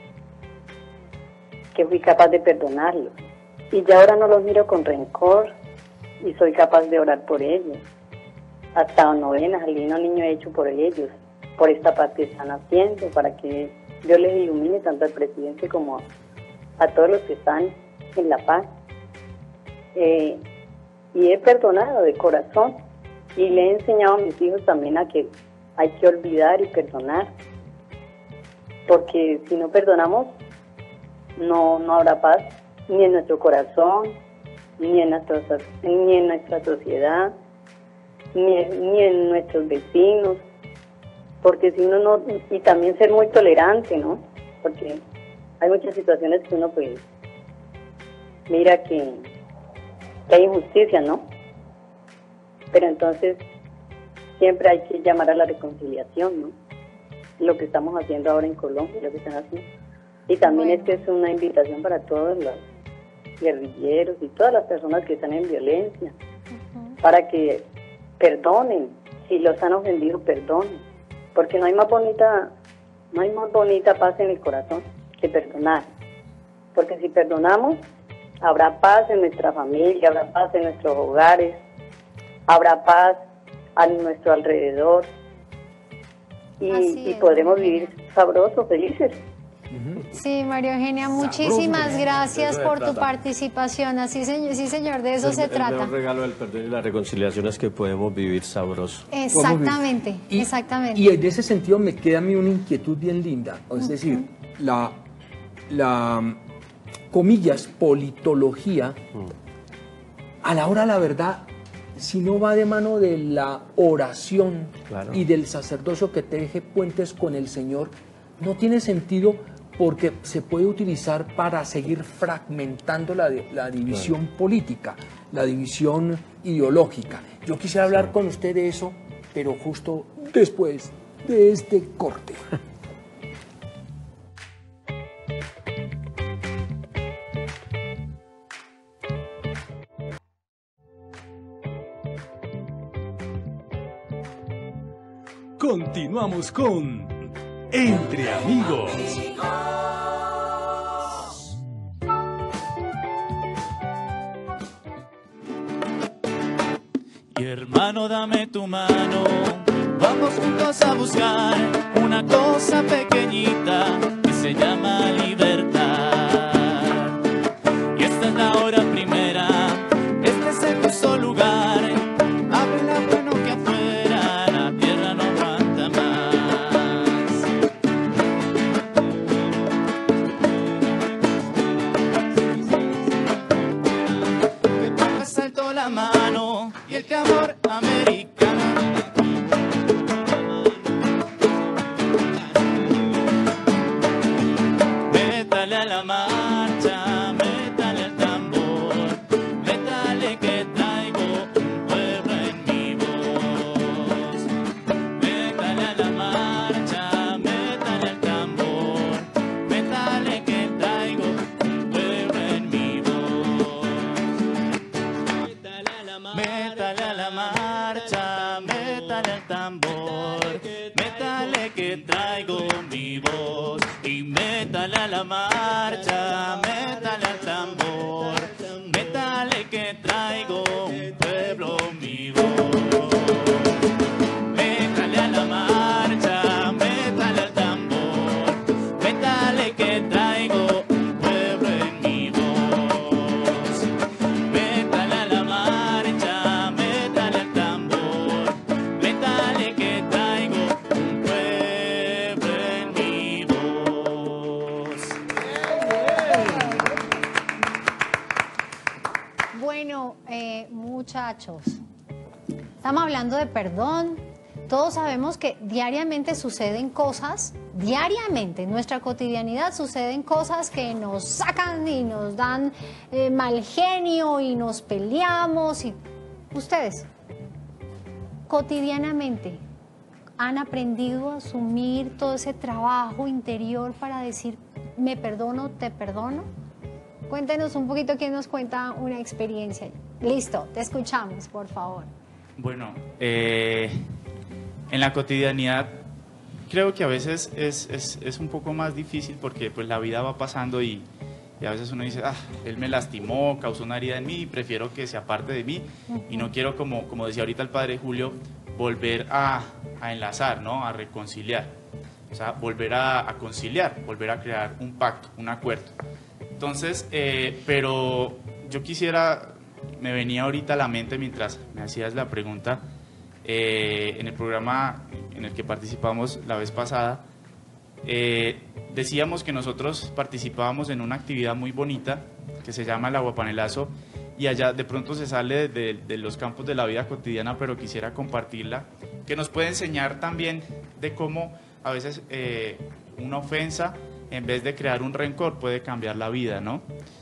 que fui capaz de perdonarlos. Y ya ahora no los miro con rencor y soy capaz de orar por ellos. Hasta novenas, al Divino Niño he hecho por ellos, por esta parte que están haciendo, para que Dios les ilumine tanto al presidente como a, a todos los que están en La Paz. Eh, y he perdonado de corazón y le he enseñado a mis hijos también a que hay que olvidar y perdonar, porque si no perdonamos, no, no habrá paz, ni en nuestro corazón, ni en, nuestros, ni en nuestra sociedad, ni, ni en nuestros vecinos, porque si uno no, y también ser muy tolerante, ¿no? Porque hay muchas situaciones que uno pues mira que, que hay injusticia, ¿no? Pero entonces siempre hay que llamar a la reconciliación, ¿no? Lo que estamos haciendo ahora en Colombia, lo que están haciendo. Y también bueno. es que es una invitación para todos los guerrilleros y todas las personas que están en violencia, uh-huh. para que perdonen, si los han ofendido, perdonen. Porque no hay más bonita, no hay más bonita paz en el corazón que perdonar. Porque si perdonamos, habrá paz en nuestra familia, habrá paz en nuestros hogares, habrá paz a nuestro alrededor y, y podremos vivir sabrosos, felices. Sí, María Eugenia, muchísimas Sabroso. gracias por tu participación. Así, señor, sí, señor, de eso el, se el trata. El regalo del perdón y la reconciliación es que podemos vivir sabroso. Exactamente, y, exactamente. Y en ese sentido me queda a mí una inquietud bien linda. Es uh-huh. decir, la, la, comillas, politología, uh-huh. a la hora de la verdad, si no va de mano de la oración claro. y del sacerdocio que teje puentes con el Señor, no tiene sentido porque se puede utilizar para seguir fragmentando la, la división claro. política, la división ideológica. Yo quisiera hablar sí. con usted de eso, pero justo después de este corte. Continuamos con Entre Amigos. Y hermano, dame tu mano, vamos juntos a buscar una cosa pequeñita que se llama libertad. Y esta es la hora primera, este es el justo lugar. Abre la mano que afuera la tierra no aguanta más. Que pongas alto la mano y el clamor americano. Métale a la marcha, métale al tambor, métale que traigo un pueblo en mi voz. Métale a la marcha, métale al tambor, métale que traigo un pueblo en mi voz. Métale a la marcha, métale al tambor, métale que traigo mi voz. Y métale a la marcha, métale al tambor, métale que traigo un pueblo mi voz. Métale a la marcha, métale al tambor, métale que traigo un pueblo en mi voz. Métale a la marcha, métale al tambor, métale que traigo un pueblo en mi voz. Bueno, eh, muchachos, estamos hablando de perdón. Todos sabemos que diariamente suceden cosas, diariamente en nuestra cotidianidad suceden cosas que nos sacan y nos dan eh, mal genio y nos peleamos. Y ustedes, cotidianamente, ¿han aprendido a asumir todo ese trabajo interior para decir, me perdono, te perdono? Cuéntenos un poquito, ¿quién nos cuenta una experiencia? Listo, te escuchamos, por favor. Bueno, eh, en la cotidianidad creo que a veces es, es, es un poco más difícil porque pues la vida va pasando y, y a veces uno dice, ah, él me lastimó, causó una herida en mí y prefiero que se aparte de mí y no quiero, como, como decía ahorita el padre Julio, volver a, a enlazar, ¿no? A reconciliar, o sea, volver a, a conciliar, volver a crear un pacto, un acuerdo. Entonces, eh, pero yo quisiera, me venía ahorita a la mente mientras me hacías la pregunta, eh, en el programa en el que participamos la vez pasada, eh, decíamos que nosotros participábamos en una actividad muy bonita que se llama el aguapanelazo y allá de pronto se sale de, de los campos de la vida cotidiana, pero quisiera compartirla, que nos puede enseñar también de cómo a veces eh, una ofensa, en vez de crear un rencor, puede cambiar la vida, ¿no?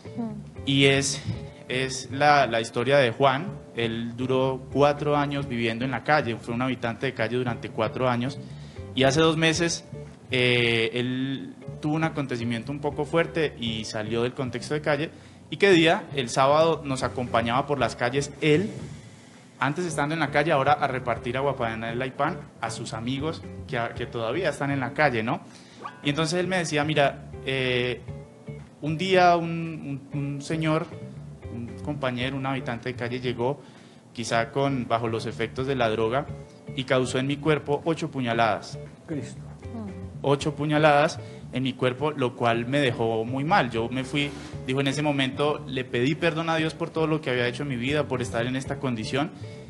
Y es, es la, la historia de Juan. Él duró cuatro años viviendo en la calle, fue un habitante de calle durante cuatro años, y hace dos meses eh, él tuvo un acontecimiento un poco fuerte y salió del contexto de calle, y que día, el sábado, nos acompañaba por las calles él, antes estando en la calle, ahora a repartir aguapanela y pan a sus amigos que, que todavía están en la calle, ¿no? Y entonces él me decía, mira, eh, un día un, un, un señor, un compañero, un habitante de calle llegó, quizá con, bajo los efectos de la droga, y causó en mi cuerpo ocho puñaladas. Cristo. Ocho puñaladas en mi cuerpo, lo cual me dejó muy mal. Yo me fui, dijo en ese momento, le pedí perdón a Dios por todo lo que había hecho en mi vida, por estar en esta condición,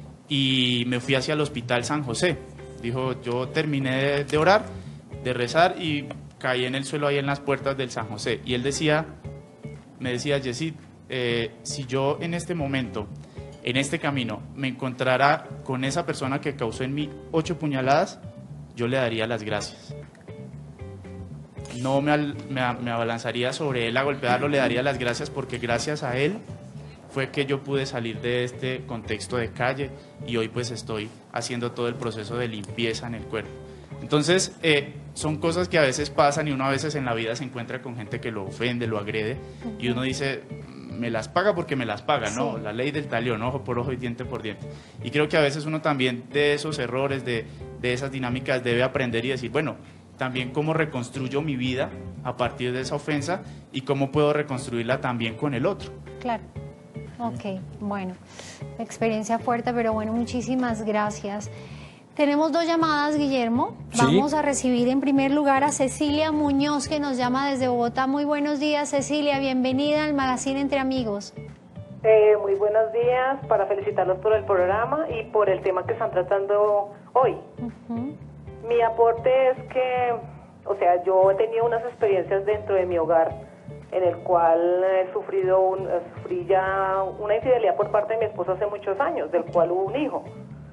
y me fui hacia el Hospital San José. Dijo, yo terminé de, de orar, de rezar, y caí en el suelo ahí en las puertas del San José. Y él decía, me decía, Yesid, eh, si yo en este momento, en este camino, me encontrara con esa persona que causó en mí ocho puñaladas, yo le daría las gracias. no me, al, me, me abalanzaría sobre él a golpearlo, le daría las gracias porque gracias a él fue que yo pude salir de este contexto de calle y hoy pues estoy haciendo todo el proceso de limpieza en el cuerpo. Entonces, eh, son cosas que a veces pasan y uno a veces en la vida se encuentra con gente que lo ofende, lo agrede y uno dice, me las paga porque me las paga, ¿no? Sí. La ley del talión, ojo por ojo y diente por diente. Y creo que a veces uno también de esos errores, de, de esas dinámicas debe aprender y decir, bueno, también cómo reconstruyo mi vida a partir de esa ofensa y cómo puedo reconstruirla también con el otro. Claro. Ok, bueno, experiencia fuerte, pero bueno, muchísimas gracias. Tenemos dos llamadas, Guillermo. Sí. Vamos a recibir en primer lugar a Cecilia Muñoz, que nos llama desde Bogotá. Muy buenos días, Cecilia, bienvenida al Magazine Entre Amigos. Eh, muy buenos días, para felicitarlos por el programa y por el tema que están tratando hoy. Uh-huh. Mi aporte es que, o sea, yo he tenido unas experiencias dentro de mi hogar en el cual he sufrido un, sufrí ya una infidelidad por parte de mi esposo hace muchos años, del cual hubo un hijo.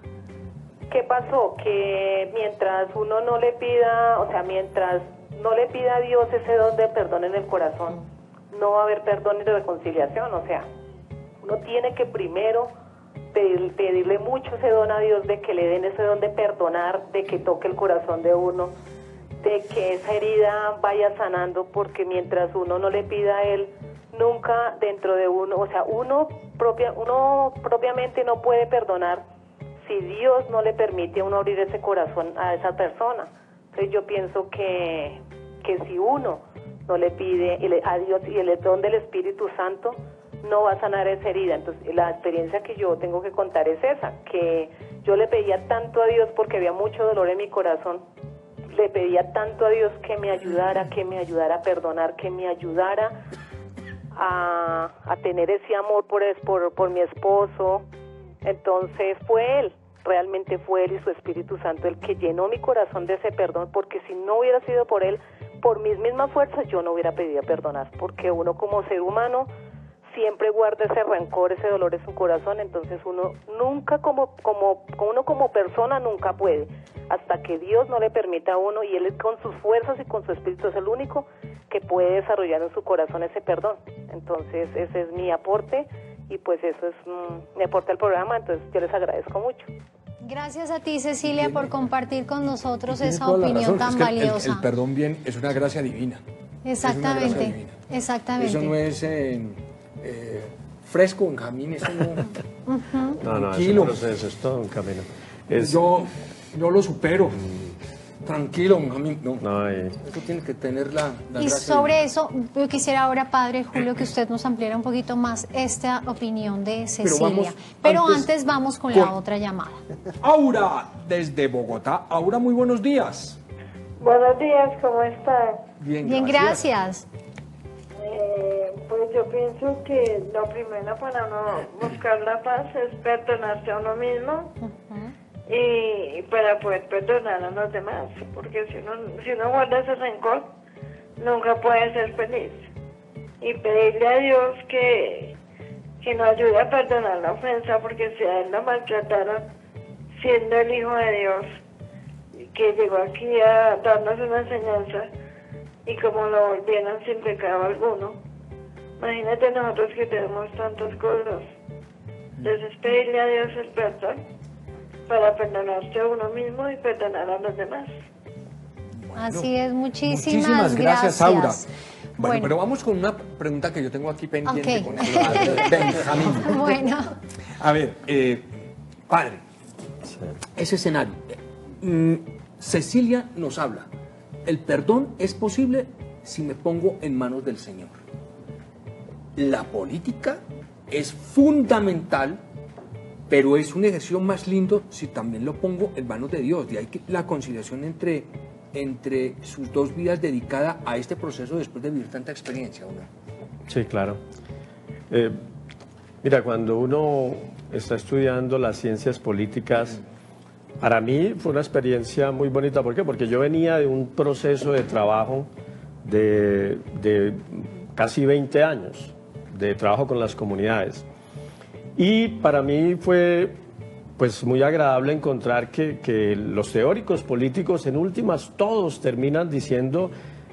¿Qué pasó? Que mientras uno no le pida, o sea, mientras no le pida a Dios ese don de perdón en el corazón, no va a haber perdón ni reconciliación. O sea, uno tiene que primero pedir, pedirle mucho ese don a Dios, de que le den ese don de perdonar, de que toque el corazón de uno, de que esa herida vaya sanando, porque mientras uno no le pida a Él, nunca dentro de uno, o sea, uno, propia, uno propiamente no puede perdonar si Dios no le permite a uno abrir ese corazón a esa persona. Entonces yo pienso que, que si uno no le pide a Dios y el don del Espíritu Santo, no va a sanar esa herida. Entonces la experiencia que yo tengo que contar es esa, que yo le pedía tanto a Dios porque había mucho dolor en mi corazón, le pedía tanto a Dios que me ayudara, que me ayudara a perdonar, que me ayudara a, a tener ese amor por, por, por mi esposo. Entonces fue Él, realmente fue Él y su Espíritu Santo el que llenó mi corazón de ese perdón, porque si no hubiera sido por Él, por mis mismas fuerzas yo no hubiera pedido perdonar, porque uno como ser humano siempre guarda ese rencor, ese dolor en su corazón. Entonces uno nunca como, como, uno como persona nunca puede, hasta que Dios no le permita a uno, y Él con sus fuerzas y con su Espíritu es el único que puede desarrollar en su corazón ese perdón. Entonces ese es mi aporte, y pues eso es mm, mi aporte al programa. Entonces yo les agradezco mucho. Gracias a ti, Cecilia, por compartir con nosotros Tiene esa toda la opinión razón. tan Es que valiosa. El, el perdón bien es una gracia divina. Exactamente, Es una gracia divina. exactamente. Eso no es eh, eh, fresco, en camino, eso no. Uh-huh. No, no, Tranquilo. eso, eso es todo un camino. Es... Yo, yo lo supero. Tranquilo, Benjamín. No, no y... eso tiene que tener la, la Y gracia sobre divina. eso, yo quisiera ahora, Padre Julio, que usted nos ampliara un poquito más esta opinión de Cecilia. Pero, vamos, Pero antes, antes vamos con, con la otra llamada. Aura, desde Bogotá. Aura, muy buenos días. Buenos días, ¿cómo están? Bien, Bien gracias. gracias. Eh, pues yo pienso que lo primero para uno buscar la paz es perdonarse a uno mismo. Uh-huh. Y para poder perdonar a los demás, porque si uno, si uno guarda ese rencor, nunca puede ser feliz. Y pedirle a Dios que, que nos ayude a perdonar la ofensa, porque si a él lo maltrataron, siendo el Hijo de Dios, que llegó aquí a darnos una enseñanza, y como lo volvieron sin pecado alguno, imagínate nosotros que tenemos tantas cosas. Entonces pedirle a Dios el perdón, para perdonarse a uno mismo y perdonar a los demás. Bueno, así es, muchísimas, muchísimas gracias, gracias, Aura. Bueno, bueno, pero vamos con una pregunta que yo tengo aquí pendiente okay. con el Benjamín. Bueno. A ver, eh, padre, ese escenario. Mm, Cecilia nos habla. El perdón es posible si me pongo en manos del Señor. La política es fundamental, pero es un ejercicio más lindo si también lo pongo en manos de Dios. De ahí que la conciliación entre, entre sus dos vidas dedicada a este proceso después de vivir tanta experiencia, ¿no? Sí, claro. Eh, mira, cuando uno está estudiando las ciencias políticas, para mí fue una experiencia muy bonita. ¿Por qué? Porque yo venía de un proceso de trabajo de, de casi veinte años, de trabajo con las comunidades. Y para mí fue pues muy agradable encontrar que, que los teóricos políticos en últimas todos terminan diciendo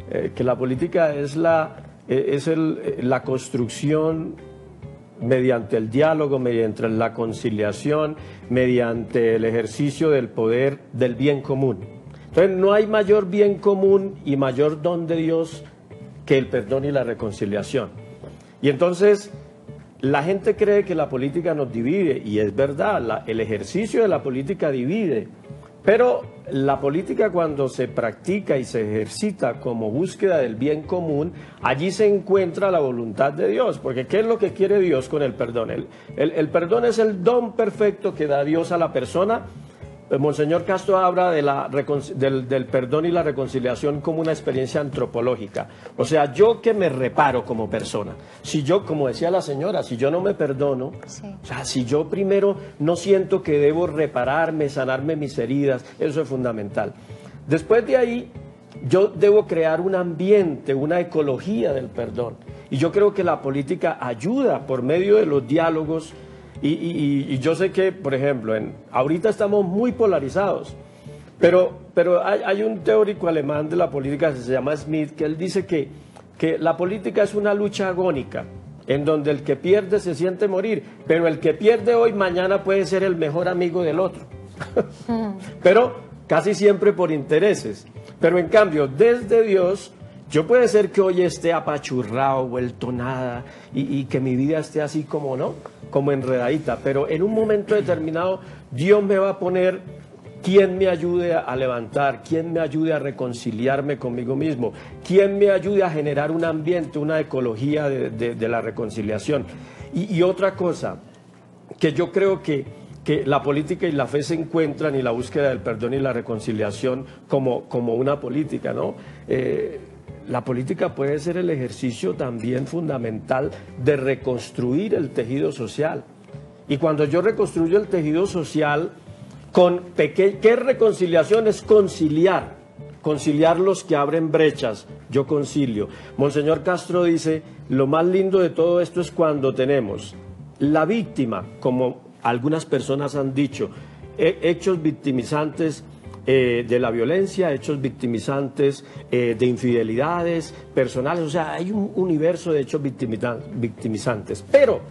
eh, que la política es la, eh, es el, la construcción mediante el diálogo, mediante la conciliación, mediante el ejercicio del poder del bien común. Entonces no hay mayor bien común y mayor don de Dios que el perdón y la reconciliación. Y entonces la gente cree que la política nos divide, y es verdad, la, el ejercicio de la política divide, pero la política, cuando se practica y se ejercita como búsqueda del bien común, allí se encuentra la voluntad de Dios, porque ¿qué es lo que quiere Dios con el perdón? El, el, el perdón es el don perfecto que da Dios a la persona. Monseñor Castro habla de la, del, del perdón y la reconciliación como una experiencia antropológica. O sea, yo que me reparo como persona. Si yo, como decía la señora, si yo no me perdono, sí. O sea, si yo primero no siento que debo repararme, sanarme mis heridas, eso es fundamental. Después de ahí, yo debo crear un ambiente, una ecología del perdón. Y yo creo que la política ayuda por medio de los diálogos. Y, y, y yo sé que, por ejemplo, en, ahorita estamos muy polarizados, pero, pero hay, hay un teórico alemán de la política que se llama Smith, que él dice que, que la política es una lucha agónica, en donde el que pierde se siente morir, pero el que pierde hoy, mañana puede ser el mejor amigo del otro. Pero casi siempre por intereses. Pero en cambio, desde Dios, yo puede ser que hoy esté apachurrado, vuelto nada, y, y que mi vida esté así como, ¿no? Como enredadita, pero en un momento determinado Dios me va a poner quien me ayude a levantar, quien me ayude a reconciliarme conmigo mismo, quien me ayude a generar un ambiente, una ecología de, de, de la reconciliación. Y, y otra cosa, que yo creo que, que la política y la fe se encuentran, y la búsqueda del perdón y la reconciliación como, como una política, ¿no? Eh, La política puede ser el ejercicio también fundamental de reconstruir el tejido social. Y cuando yo reconstruyo el tejido social, con peque- ¿qué reconciliación? Es conciliar, conciliar los que abren brechas, yo concilio. Monseñor Castro dice, lo más lindo de todo esto es cuando tenemos la víctima, como algunas personas han dicho, hechos victimizantes Eh, de la violencia, hechos victimizantes eh, de infidelidades personales, o sea, hay un universo de hechos victimizantes. Pero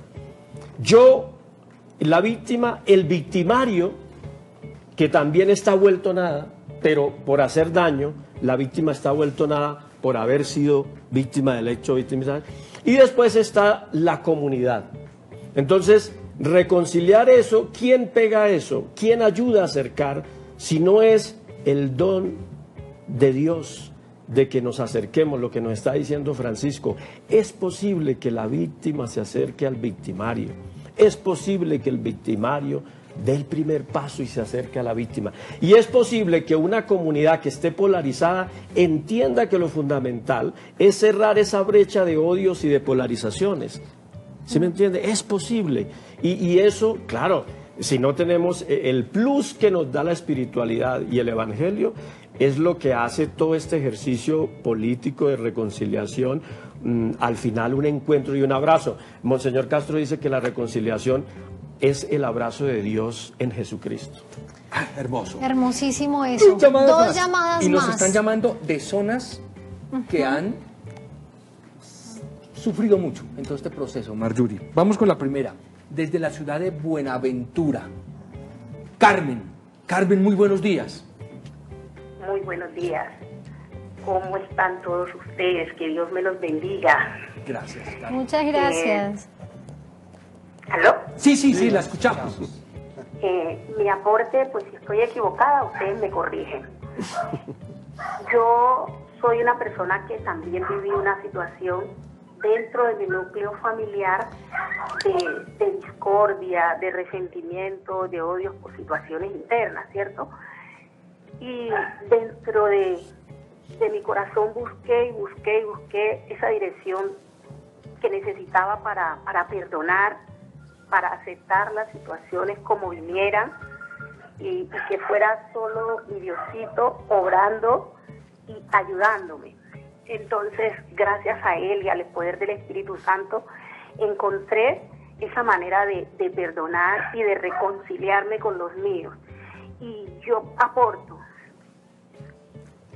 yo, la víctima, el victimario, que también está vuelto nada, pero por hacer daño, la víctima está vuelto nada por haber sido víctima del hecho victimizante. Y después está la comunidad. Entonces, reconciliar eso, ¿quién pega eso? ¿Quién ayuda a acercar? Si no es el don de Dios de que nos acerquemos, lo que nos está diciendo Francisco, es posible que la víctima se acerque al victimario, es posible que el victimario dé el primer paso y se acerque a la víctima, y es posible que una comunidad que esté polarizada entienda que lo fundamental es cerrar esa brecha de odios y de polarizaciones. ¿Sí me entiende? Es posible, y, y eso, claro, si no tenemos el plus que nos da la espiritualidad y el evangelio, es lo que hace todo este ejercicio político de reconciliación, mmm, al final un encuentro y un abrazo. Monseñor Castro dice que la reconciliación es el abrazo de Dios en Jesucristo. Ah, hermoso. Hermosísimo eso. Llamadas Dos más. llamadas y nos más. están llamando de zonas uh-huh. que han sufrido mucho en todo este proceso, Marjorie. Vamos con la primera. Desde la ciudad de Buenaventura. Carmen. Carmen, muy buenos días. Muy buenos días. ¿Cómo están todos ustedes? Que Dios me los bendiga. Gracias, Carmen. Muchas gracias. Eh, ¿Aló? Sí, sí, sí, la escuchamos. Eh, mi aporte, pues si estoy equivocada, ustedes me corrigen. Yo soy una persona que también viví una situación dentro de mi núcleo familiar de, de discordia, de resentimiento, de odios por situaciones internas, ¿cierto? Y dentro de, de mi corazón busqué y busqué y busqué esa dirección que necesitaba para, para perdonar, para aceptar las situaciones como vinieran y, y que fuera solo mi Diosito obrando y ayudándome. Entonces, gracias a Él y al poder del Espíritu Santo, encontré esa manera de, de perdonar y de reconciliarme con los míos. Y yo aporto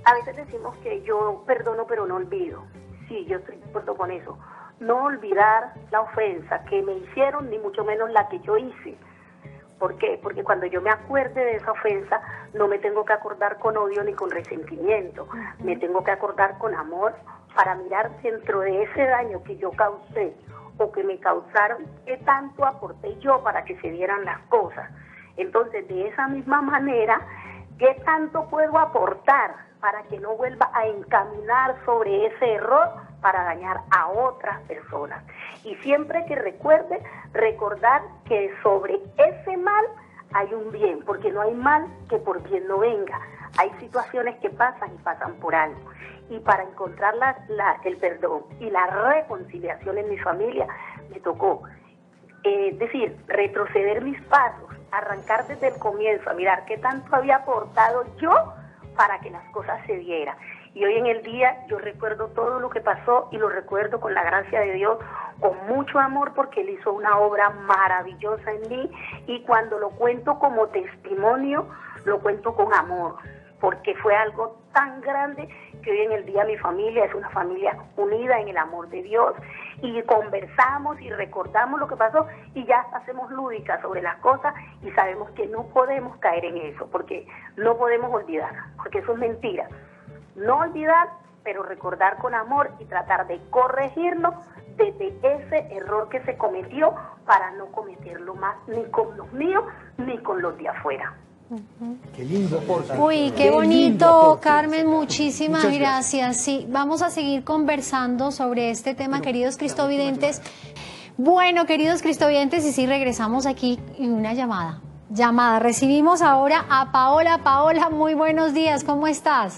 a veces decimos que yo perdono pero no olvido. Sí, yo estoy de acuerdo con eso. No olvidar la ofensa que me hicieron, ni mucho menos la que yo hice. ¿Por qué? Porque cuando yo me acuerde de esa ofensa, no me tengo que acordar con odio ni con resentimiento. Me tengo que acordar con amor para mirar dentro de ese daño que yo causé o que me causaron, qué tanto aporté yo para que se dieran las cosas. Entonces, de esa misma manera, ¿qué tanto puedo aportar para que no vuelva a encaminar sobre ese error para dañar a otras personas? Y siempre que recuerde, recordar que sobre ese mal hay un bien, porque no hay mal que por bien no venga. Hay situaciones que pasan y pasan por algo. Y para encontrar la, la, el perdón y la reconciliación en mi familia, me tocó, eh, es decir, retroceder mis pasos, arrancar desde el comienzo, a mirar qué tanto había aportado yo para que las cosas se dieran. Y hoy en el día yo recuerdo todo lo que pasó y lo recuerdo con la gracia de Dios, con mucho amor, porque Él hizo una obra maravillosa en mí, y cuando lo cuento como testimonio, lo cuento con amor, porque fue algo tan grande que hoy en el día mi familia es una familia unida en el amor de Dios, y conversamos y recordamos lo que pasó y ya hacemos lúdicas sobre las cosas y sabemos que no podemos caer en eso, porque no podemos olvidar, porque eso es mentira. No olvidar, pero recordar con amor y tratar de corregirlo desde ese error que se cometió para no cometerlo más ni con los míos ni con los de afuera. Qué lindo aporte. Uy, qué, Qué bonito, lindo aporte. Carmen, muchísimas Muchas gracias. gracias. Sí, vamos a seguir conversando sobre este tema, queridos cristovidentes. Bueno, queridos cristovidentes, y sí, regresamos aquí y una llamada. Llamada, recibimos ahora a Paola. Paola, muy buenos días, ¿cómo estás?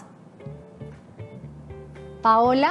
Paola.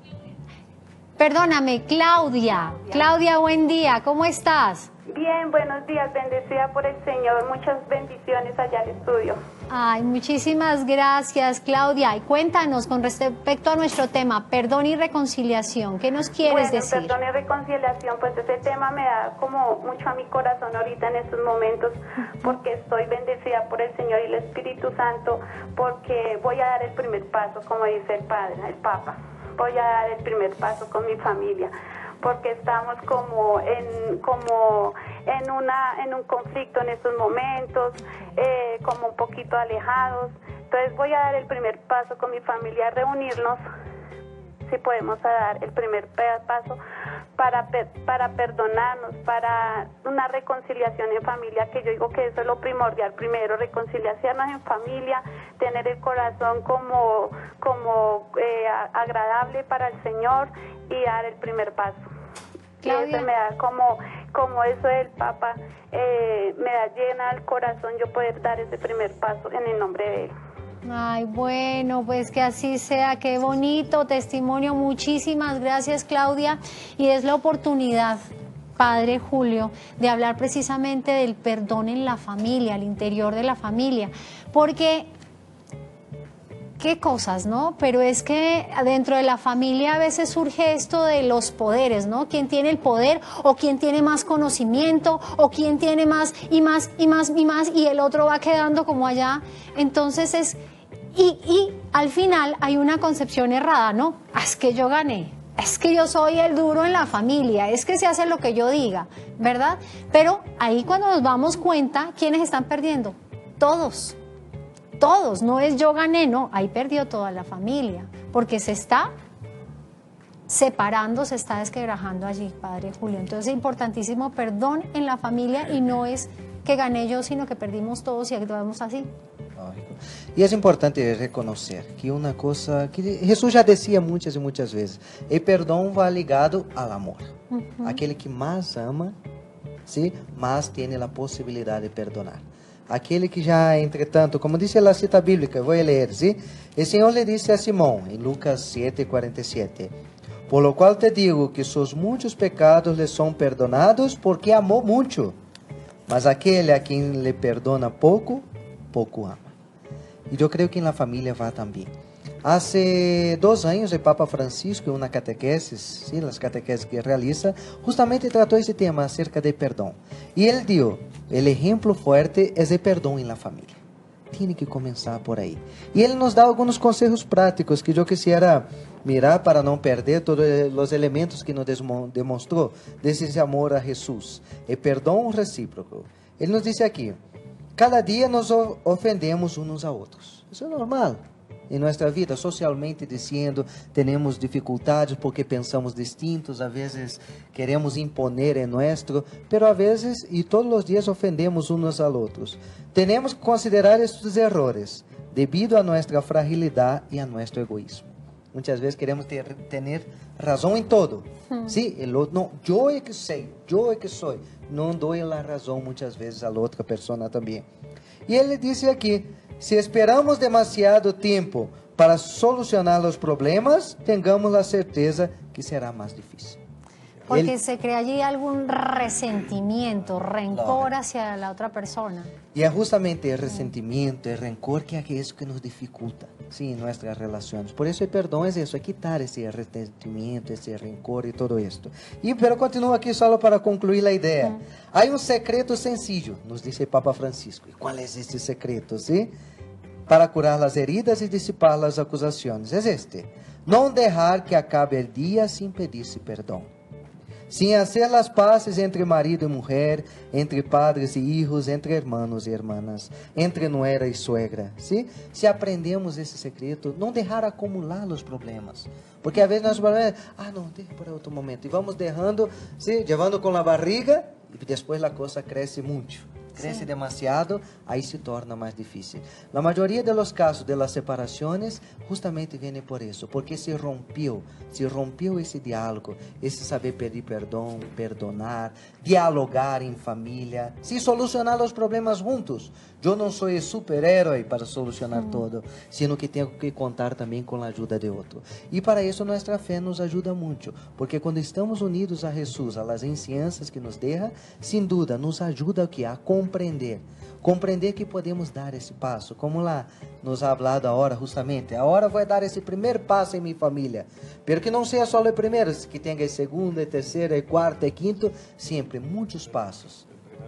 Perdóname, Claudia. Claudia, buen día, ¿cómo estás? Bien, buenos días, bendecida por el Señor, muchas bendiciones allá al estudio. Ay, muchísimas gracias, Claudia. Y cuéntanos con respecto a nuestro tema, perdón y reconciliación, ¿qué nos quieres bueno, decir? Perdón y reconciliación, pues ese tema me da como mucho a mi corazón ahorita en estos momentos, porque estoy bendecida por el Señor y el Espíritu Santo, porque voy a dar el primer paso, como dice el Padre, el Papa, voy a dar el primer paso con mi familia, porque estamos como en como en una en un conflicto en estos momentos, eh, como un poquito alejados. Entonces voy a dar el primer paso con mi familia, a reunirnos, si podemos dar el primer paso para para perdonarnos, para una reconciliación en familia, que yo digo que eso es lo primordial primero, reconciliarnos en familia, tener el corazón como como eh, agradable para el Señor y dar el primer paso. Claudia. Y eso me da como, como eso del Papa, eh, me da llena el corazón yo poder dar ese primer paso en el nombre de Él. Ay, bueno, pues que así sea, qué bonito testimonio, muchísimas gracias, Claudia, y es la oportunidad, Padre Julio, de hablar precisamente del perdón en la familia, al interior de la familia, porque qué cosas, ¿no? Pero es que dentro de la familia a veces surge esto de los poderes, ¿no? ¿Quién tiene el poder? O quién tiene más conocimiento, o quién tiene más y más y más y más, y el otro va quedando como allá. Entonces es, y, y al final hay una concepción errada, ¿no? Ah, es que yo gané, es que yo soy el duro en la familia, es que se hace lo que yo diga, ¿verdad? Pero ahí cuando nos damos cuenta, ¿quiénes están perdiendo? Todos. Todos, no es yo gané, no, ahí perdió toda la familia, porque se está separando, se está desquebrajando allí, Padre Julio. Entonces es importantísimo perdón en la familia, y no es que gané yo, sino que perdimos todos y actuamos así. Y es importante reconocer que una cosa que Jesús ya decía muchas y muchas veces, el perdón va ligado al amor. Uh-huh. Aquel que más ama, ¿sí?, más tiene la posibilidad de perdonar. Aquele que já, entretanto, como dice a cita bíblica, vou ler, ¿sí? El Señor le dice a Simón, en Lucas siete, cuarenta y siete, por lo cual te digo que sus muchos pecados le son perdonados porque amó mucho, mas aquele a quien le perdona poco, poco ama. Y yo creo que en la familia va también. Hace dos años el Papa Francisco, en una catequesis, ¿sí?, las catequesis que realiza, justamente trató ese tema acerca de perdón. Y él dio, el ejemplo fuerte es el perdón en la familia. tiene que comenzar por ahí. Y él nos da algunos consejos prácticos que yo quisiera mirar para no perder todos los elementos que nos demostró de ese amor a Jesús. El perdón recíproco. Él nos dice aquí, cada día nos ofendemos unos a otros. Eso es normal. Em nossa vida, socialmente dizendo, temos dificuldades porque pensamos distintos, a vezes queremos imponer em nosso, pero a vezes e todos os dias ofendemos uns a outros. Temos que considerar estes errores, devido a nossa fragilidade e a nosso egoísmo. Muitas vezes queremos ter, ter razão em todo. Hum. Sí, el outro, não, eu é que sei, eu é que sou. Não dou a razão muitas vezes a outra pessoa também. E ele disse aqui, se esperamos demasiado tempo para solucionar os problemas, tengamos a certeza que será mais difícil. Porque Él, se crea allí algún resentimiento, rencor no. hacia la otra persona. Y es justamente el resentimiento, el rencor que es eso que nos dificulta, sí, en nuestras relaciones. Por eso el perdón es eso, es quitar ese resentimiento, ese rencor y todo esto. Y pero continúo aquí solo para concluir la idea. Uh-huh. Hay un secreto sencillo, nos dice el Papa Francisco. ¿Y cuál es este secreto, sí? Para curar las heridas y disipar las acusaciones. Es este. No dejar que acabe el día sin pedirse perdón. Sin hacer las paces entre marido y mujer, entre padres y hijos, entre hermanos y hermanas, entre nuera y suegra, ¿sí? Si aprendemos ese secreto, no dejar acumular los problemas, porque a veces nuestros problemas, ah, no, deja para otro momento, y vamos dejando, ¿sí? Llevando con la barriga, y después la cosa crece mucho. Crece sí. demasiado, ahí se torna más difícil. La mayoría de los casos de las separaciones justamente viene por eso, porque se rompió, se rompió ese diálogo, ese saber pedir perdón, perdonar, dialogar en familia, sí, solucionar los problemas juntos. Yo no soy el superhéroe para solucionar mm. todo, sino que tengo que contar también con la ayuda de otro. Y para eso nuestra fe nos ayuda mucho, porque cuando estamos unidos a Jesús, a las enseñanzas que nos deja, sin duda nos ayuda a, a compreender, compreender que podemos dar esse passo, como lá nos ha hablado agora justamente, agora vou dar esse primeiro passo em minha família, pero que não seja só o primeiro, que tenha o segundo, o terceiro, o quarto, o quinto, sempre muitos passos.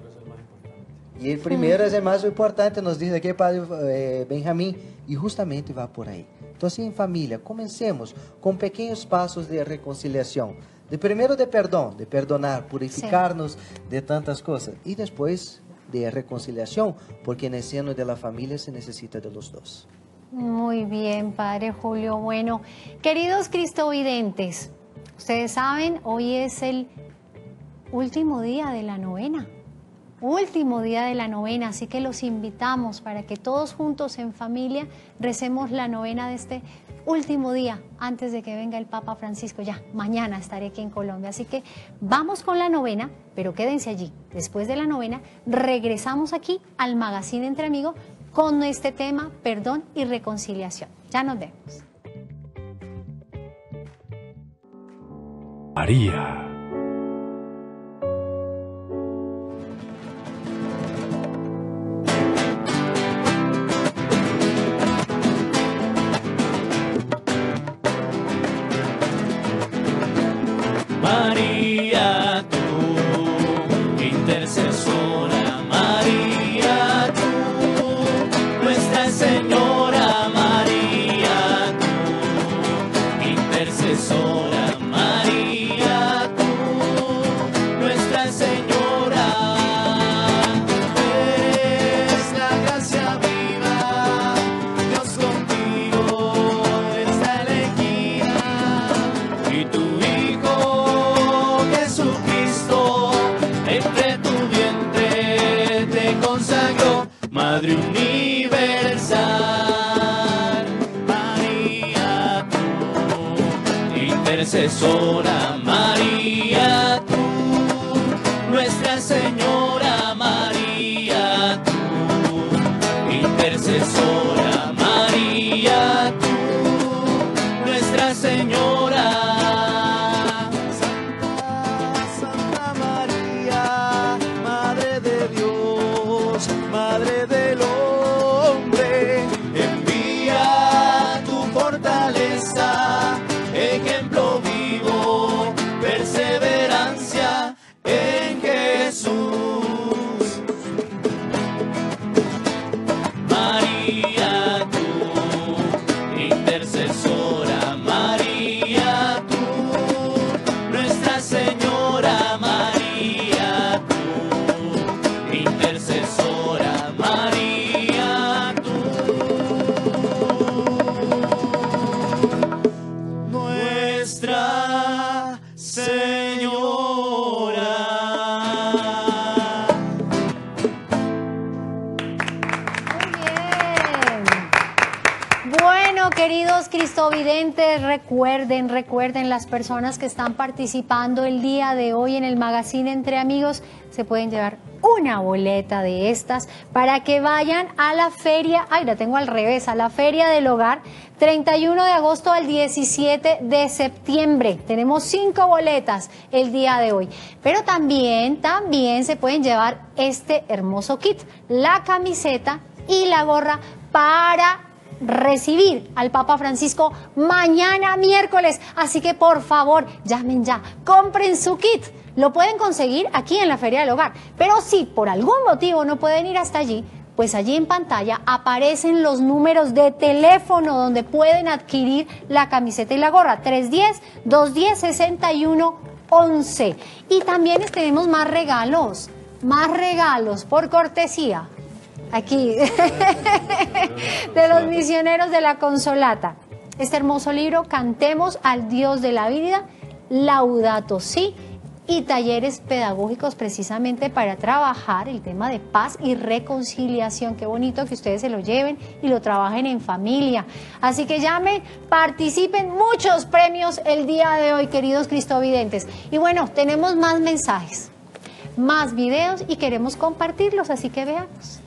E o primeiro é o mais importante, nos diz aqui o Padre eh, Benjamin, e justamente vai por aí. Então assim, em família, comecemos com pequenos passos de reconciliação. De primeiro de perdão, de perdonar, purificar-nos sí. de tantas coisas, e depois de reconciliación, porque en el seno de la familia se necesita de los dos. Muy bien, Padre Julio. Bueno, queridos cristovidentes, ustedes saben, hoy es el último día de la novena, último día de la novena, así que los invitamos para que todos juntos en familia recemos la novena de este último día antes de que venga el Papa Francisco. Ya mañana estaré aquí en Colombia, así que vamos con la novena, pero quédense allí. Después de la novena regresamos aquí al Magazine Entre Amigos con este tema, perdón y reconciliación. Ya nos vemos. María. María, tú, intercesora, María, tú, Nuestra Señora, María, tú, intercesora, María, tú, Nuestra Señora, eres la gracia viva, Dios contigo, eres la elegida, y tu Hijo entre tu vientre te consagró, Madre universal. María, tú, intercesora, María, tú, Nuestra Señora, María, tú, intercesora, María, tú, Nuestra Señora. Madre del hombre, envía tu fortaleza, ejemplo vivo, perseverancia en Jesús. María. bueno, queridos cristovidentes, recuerden, recuerden las personas que están participando el día de hoy en el magazine Entre Amigos, se pueden llevar una boleta de estas para que vayan a la feria, ay, la tengo al revés, a la Feria del Hogar, treinta y uno de agosto al diecisiete de septiembre. Tenemos cinco boletas el día de hoy, pero también, también se pueden llevar este hermoso kit, la camiseta y la gorra para recibir al Papa Francisco mañana miércoles. Así que por favor, llamen ya, compren su kit. Lo pueden conseguir aquí en la Feria del Hogar, pero si por algún motivo no pueden ir hasta allí, pues allí en pantalla aparecen los números de teléfono donde pueden adquirir la camiseta y la gorra, tres uno cero, dos uno cero, seis uno once. Y también les tenemos más regalos, más regalos por cortesía, aquí, de los misioneros de la Consolata. Este hermoso libro, Cantemos al Dios de la Vida, Laudato Si, y talleres pedagógicos precisamente para trabajar el tema de paz y reconciliación. Qué bonito que ustedes se lo lleven y lo trabajen en familia. Así que llamen, participen, muchos premios el día de hoy, queridos cristovidentes. Y bueno, tenemos más mensajes, más videos y queremos compartirlos, así que veamos.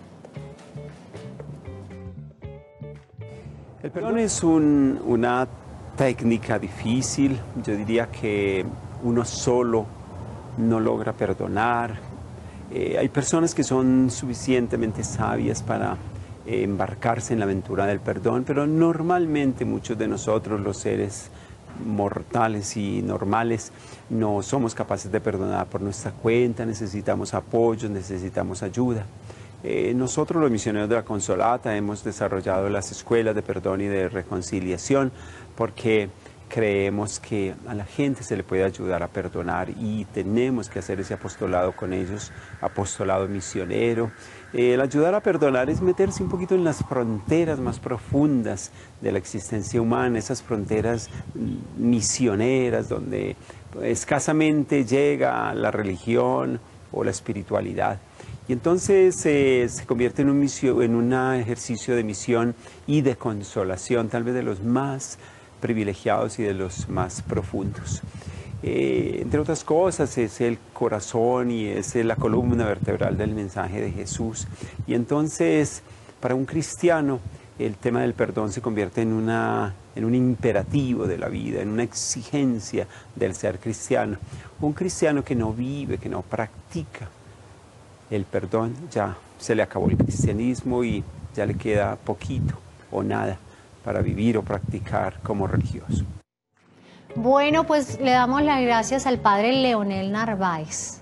El perdón es un, una técnica difícil. Yo diría que uno solo no logra perdonar. Eh, hay personas que son suficientemente sabias para eh, embarcarse en la aventura del perdón, pero normalmente muchos de nosotros, los seres mortales y normales, no somos capaces de perdonar por nuestra cuenta. Necesitamos apoyo, necesitamos ayuda. Eh, nosotros los misioneros de la Consolata hemos desarrollado las escuelas de perdón y de reconciliación porque creemos que a la gente se le puede ayudar a perdonar y tenemos que hacer ese apostolado con ellos, apostolado misionero. Eh, el ayudar a perdonar es meterse un poquito en las fronteras más profundas de la existencia humana, esas fronteras misioneras donde escasamente llega la religión o la espiritualidad. Y entonces eh, se convierte en un, misio, en un ejercicio de misión y de consolación, tal vez de los más privilegiados y de los más profundos. Eh, entre otras cosas, es el corazón y es la columna vertebral del mensaje de Jesús. Y entonces, para un cristiano, el tema del perdón se convierte en, una, en un imperativo de la vida, en una exigencia del ser cristiano. Un cristiano que no vive, que no practica el perdón, ya se le acabó el cristianismo y ya le queda poquito o nada para vivir o practicar como religioso. Bueno, pues le damos las gracias al padre Leonel Narváez.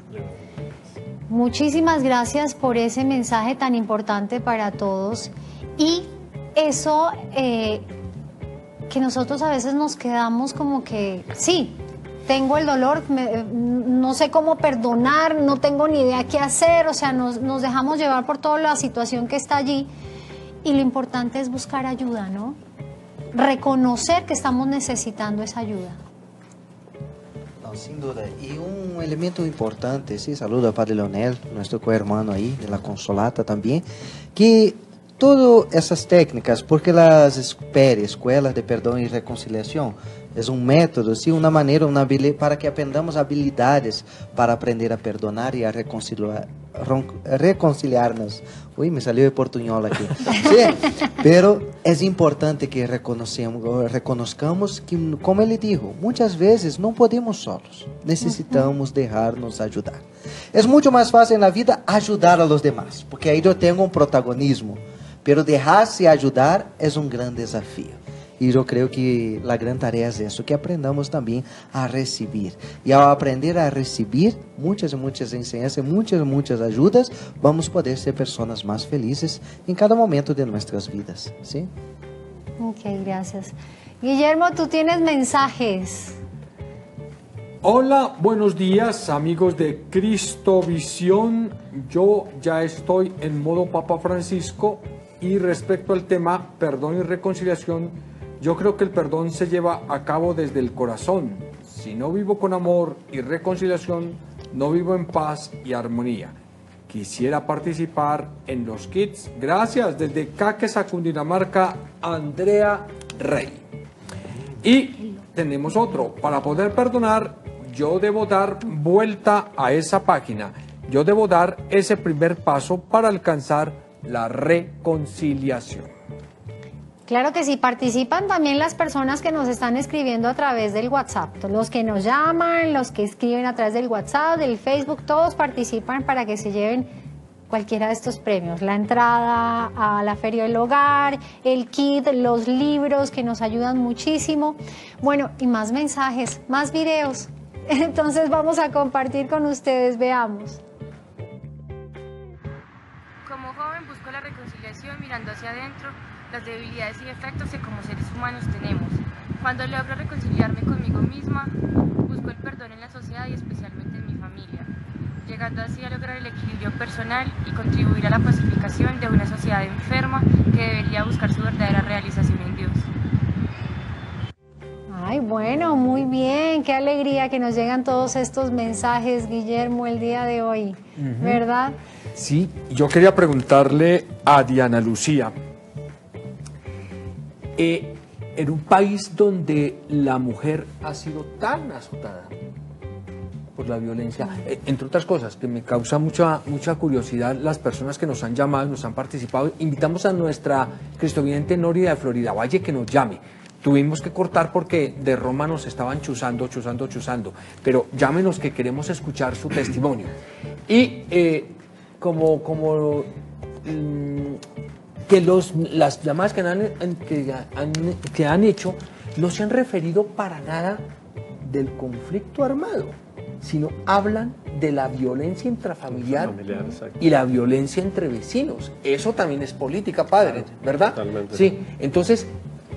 Muchísimas gracias por ese mensaje tan importante para todos. Y eso eh, que nosotros a veces nos quedamos como que, sí, tengo el dolor, me, no sé cómo perdonar, no tengo ni idea qué hacer, o sea, nos, nos dejamos llevar por toda la situación que está allí. Y lo importante es buscar ayuda, ¿no? Reconocer que estamos necesitando esa ayuda. No, sin duda. Y un elemento importante, sí, saludo al Padre Leonel, nuestro cohermano ahí, de la Consolata también, que todas esas técnicas, porque las escuelas de perdón y reconciliación es un método, sí, una manera, una habilidad para que aprendamos habilidades para aprender a perdonar y a reconciliar, reconciliarnos. Uy, me salió de portuñol aquí. Sí, pero es importante que reconocemos, reconozcamos que, como ele dijo, muchas veces no podemos solos. Necesitamos dejarnos ayudar. Es mucho más fácil en la vida ayudar a los demás, porque ahí yo tengo un protagonismo. Pero dejarse ayudar es un gran desafío. Y yo creo que la gran tarea es eso, que aprendamos también a recibir. Y al aprender a recibir muchas y muchas enseñanzas, muchas y muchas ayudas, vamos a poder ser personas más felices en cada momento de nuestras vidas, ¿sí? Ok, gracias. Guillermo, tú tienes mensajes. Hola, buenos días, amigos de Cristovisión. Yo ya estoy en modo Papa Francisco y respecto al tema perdón y reconciliación, yo creo que el perdón se lleva a cabo desde el corazón. Si no vivo con amor y reconciliación, no vivo en paz y armonía. quisiera participar en los kits, gracias, desde Caquesa, Cundinamarca, Andrea Rey. Y tenemos otro, para poder perdonar, yo debo dar vuelta a esa página, yo debo dar ese primer paso para alcanzar la reconciliación. Claro que sí, participan también las personas que nos están escribiendo a través del WhatsApp, los que nos llaman, los que escriben a través del WhatsApp, del Facebook, todos participan para que se lleven cualquiera de estos premios, la entrada a la Feria del Hogar, el kit, los libros que nos ayudan muchísimo, bueno, y más mensajes, más videos, entonces vamos a compartir con ustedes, veamos. Como joven busco la reconciliación mirando hacia adentro, las debilidades y defectos que como seres humanos tenemos. Cuando logro reconciliarme conmigo misma, busco el perdón en la sociedad y especialmente en mi familia, llegando así a lograr el equilibrio personal y contribuir a la pacificación de una sociedad enferma que debería buscar su verdadera realización en Dios. Ay, bueno, muy bien, qué alegría que nos llegan todos estos mensajes, Guillermo, el día de hoy, uh-huh. ¿Verdad? Sí, yo quería preguntarle a Diana Lucía, Eh, en un país donde la mujer ha sido tan azotada por la violencia, eh, entre otras cosas, que me causa mucha, mucha curiosidad las personas que nos han llamado, nos han participado, invitamos a nuestra cristovidente Nórida de Florida Valle que nos llame. Tuvimos que cortar porque de Roma nos estaban chuzando, chuzando, chuzando, pero llámenos que queremos escuchar su testimonio. Y eh, como... como mmm, que los, las llamadas que han, que, han, que han hecho no se han referido para nada del conflicto armado, sino hablan de la violencia intrafamiliar Familiar, y la violencia entre vecinos. Eso también es política, padre, claro, ¿verdad? Totalmente. Sí, entonces,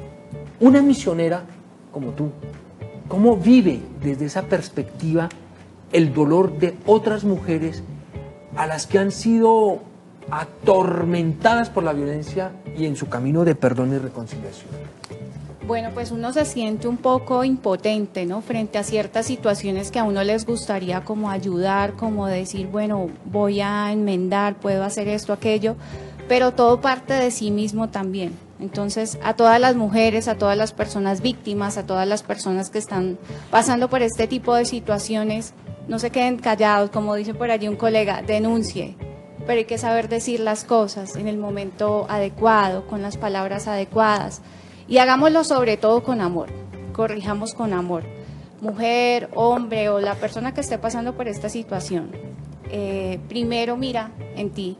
una misionera como tú, ¿cómo vive desde esa perspectiva el dolor de otras mujeres a las que han sido atormentadas por la violencia y en su camino de perdón y reconciliación? Bueno, pues uno se siente un poco impotente, ¿no? Frente a ciertas situaciones que a uno les gustaría como ayudar, como decir, bueno, voy a enmendar, puedo hacer esto, aquello, pero todo parte de sí mismo también. Entonces, a todas las mujeres, a todas las personas víctimas, a todas las personas que están pasando por este tipo de situaciones, no se queden callados, como dice por allí un colega, denuncie. Pero hay que saber decir las cosas en el momento adecuado, con las palabras adecuadas. Y hagámoslo sobre todo con amor, corrijamos con amor. Mujer, hombre o la persona que esté pasando por esta situación, eh, primero mira en ti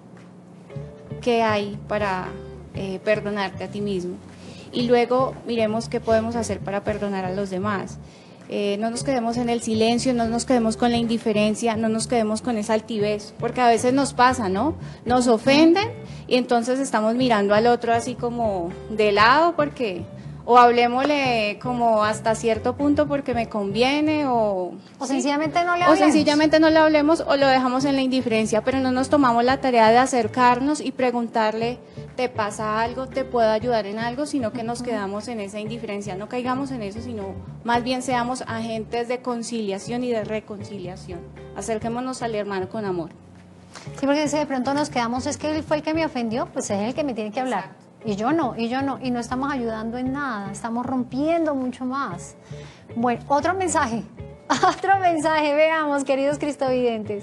qué hay para eh, perdonarte a ti mismo. Y luego miremos qué podemos hacer para perdonar a los demás. Eh, no nos quedemos en el silencio, no nos quedemos con la indiferencia, no nos quedemos con esa altivez, porque a veces nos pasa, ¿no? Nos ofenden y entonces estamos mirando al otro así como de lado porque, o hablemosle como hasta cierto punto porque me conviene o... O ¿sí? sencillamente no le hablemos. O sencillamente no le hablemos o lo dejamos en la indiferencia, pero no nos tomamos la tarea de acercarnos y preguntarle, ¿te pasa algo? ¿Te puedo ayudar en algo? Sino que nos quedamos en esa indiferencia, no caigamos en eso, sino más bien seamos agentes de conciliación y de reconciliación. Acerquémonos al hermano con amor. Sí, porque si de pronto nos quedamos, es que él fue el que me ofendió, pues es el que me tiene que hablar. Exacto. Y yo no, y yo no, y no estamos ayudando en nada, estamos rompiendo mucho más. Bueno, otro mensaje, otro mensaje, veamos, queridos cristovidentes.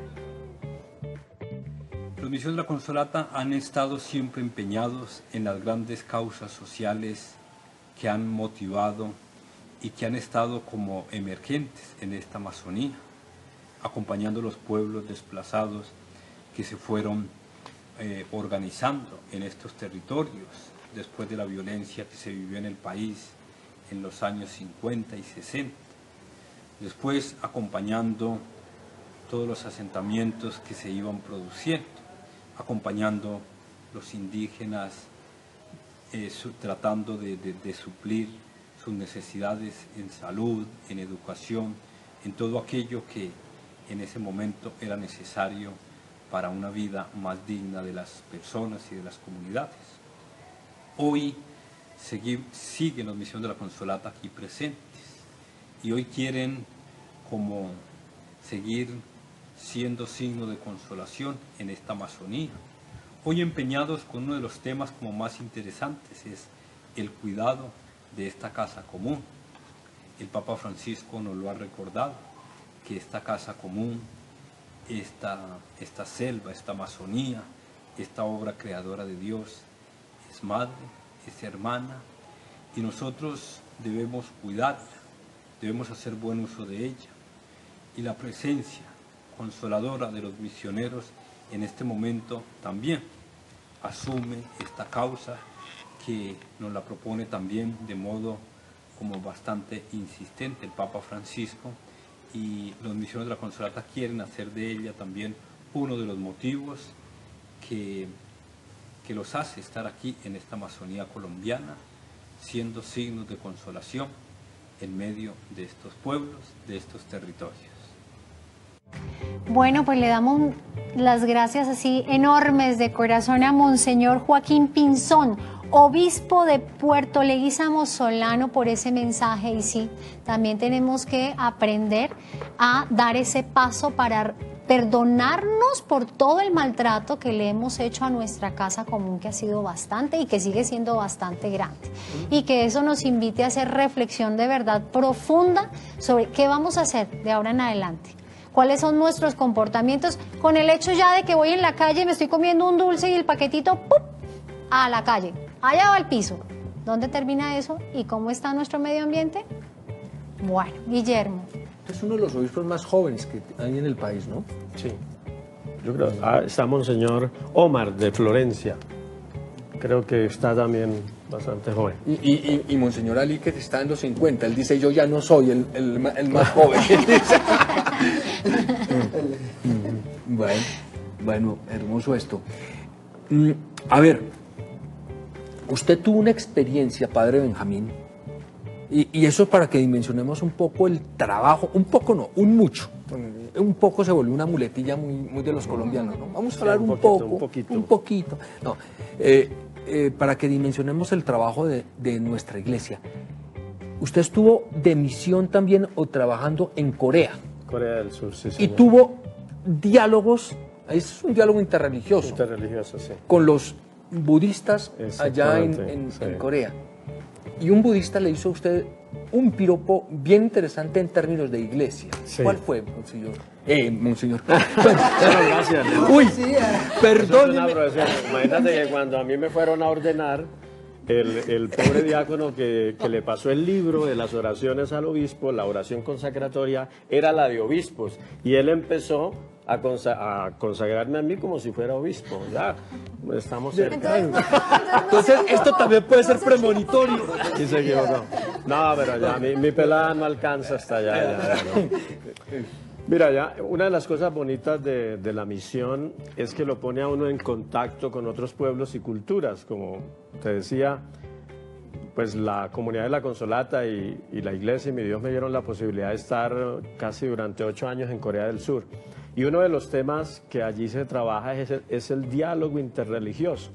Los misioneros de la Consolata han estado siempre empeñados en las grandes causas sociales que han motivado y que han estado como emergentes en esta Amazonía, acompañando a los pueblos desplazados que se fueron eh, organizando en estos territorios después de la violencia que se vivió en el país en los años cincuenta y sesenta. Después acompañando todos los asentamientos que se iban produciendo, acompañando los indígenas, eh, su, tratando de, de, de suplir sus necesidades en salud, en educación, en todo aquello que en ese momento era necesario para una vida más digna de las personas y de las comunidades. Hoy segui, siguen los misioneros de la Consolata aquí presentes y hoy quieren como seguir siendo signo de consolación en esta Amazonía. Hoy empeñados con uno de los temas como más interesantes, es el cuidado de esta casa común. El Papa Francisco nos lo ha recordado, que esta casa común, esta, esta selva, esta Amazonía, esta obra creadora de Dios, es madre, es hermana, y nosotros debemos cuidarla, debemos hacer buen uso de ella. Y la presencia consoladora de los misioneros en este momento también asume esta causa que nos la propone también de modo como bastante insistente el Papa Francisco, y los misioneros de la Consolata quieren hacer de ella también uno de los motivos que, que los hace estar aquí en esta Amazonía colombiana, siendo signos de consolación en medio de estos pueblos, de estos territorios. Bueno, pues le damos las gracias así enormes de corazón a Monseñor Joaquín Pinzón, obispo de Puerto Leguízamo Solano, por ese mensaje. Y sí, también tenemos que aprender a dar ese paso para perdonarnos por todo el maltrato que le hemos hecho a nuestra casa común, que ha sido bastante y que sigue siendo bastante grande. Y que eso nos invite a hacer reflexión de verdad profunda sobre qué vamos a hacer de ahora en adelante. ¿Cuáles son nuestros comportamientos? Con el hecho ya de que voy en la calle, me estoy comiendo un dulce y el paquetito, ¡pum!, a la calle. Allá va el piso. ¿Dónde termina eso? ¿Y cómo está nuestro medio ambiente? Bueno, Guillermo. Es uno de los obispos más jóvenes que hay en el país, ¿no? Sí. Yo creo, ah, está Monseñor Omar de Florencia. Creo que está también bastante joven. Y, y, y, y Monseñor Ali, que está en los cincuenta, él dice, yo ya no soy el, el, el más joven. bueno, bueno, hermoso esto. A ver, usted tuvo una experiencia, padre Benjamín, y, y eso es para que dimensionemos un poco el trabajo, un poco no, un mucho. Un poco se volvió una muletilla muy, muy de los colombianos, ¿no? Vamos a hablar un, un poquito, poco, un poquito. Un poquito. No, eh, eh, para que dimensionemos el trabajo de, de nuestra iglesia. Usted estuvo de misión también o trabajando en Corea. Corea del Sur, sí, señor. Y tuvo diálogos, es un diálogo interreligioso. Interreligioso, sí. Con los budistas allá en, en, sí. en Corea. Y un budista le hizo a usted un piropo bien interesante en términos de iglesia. Sí. ¿Cuál fue, monseñor? Eh, monseñor. Gracias. Uy, perdón. Imagínate que cuando a mí me fueron a ordenar, el, el pobre diácono que, que le pasó el libro de las oraciones al obispo, la oración consacratoria, era la de obispos. Y él empezó a, consa a consagrarme a mí como si fuera obispo. Ya, estamos cerca. Entonces, entonces esto también puede ser premonitorio. Sí, se equivocó. No, pero ya, mi, mi pelada no alcanza hasta allá. Ya, ¿no? Mira, ya, una de las cosas bonitas de, de la misión es que lo pone a uno en contacto con otros pueblos y culturas. Como te decía, pues la comunidad de la Consolata y, y la iglesia y mi Dios me dieron la posibilidad de estar casi durante ocho años en Corea del Sur. Y uno de los temas que allí se trabaja es, es el diálogo interreligioso.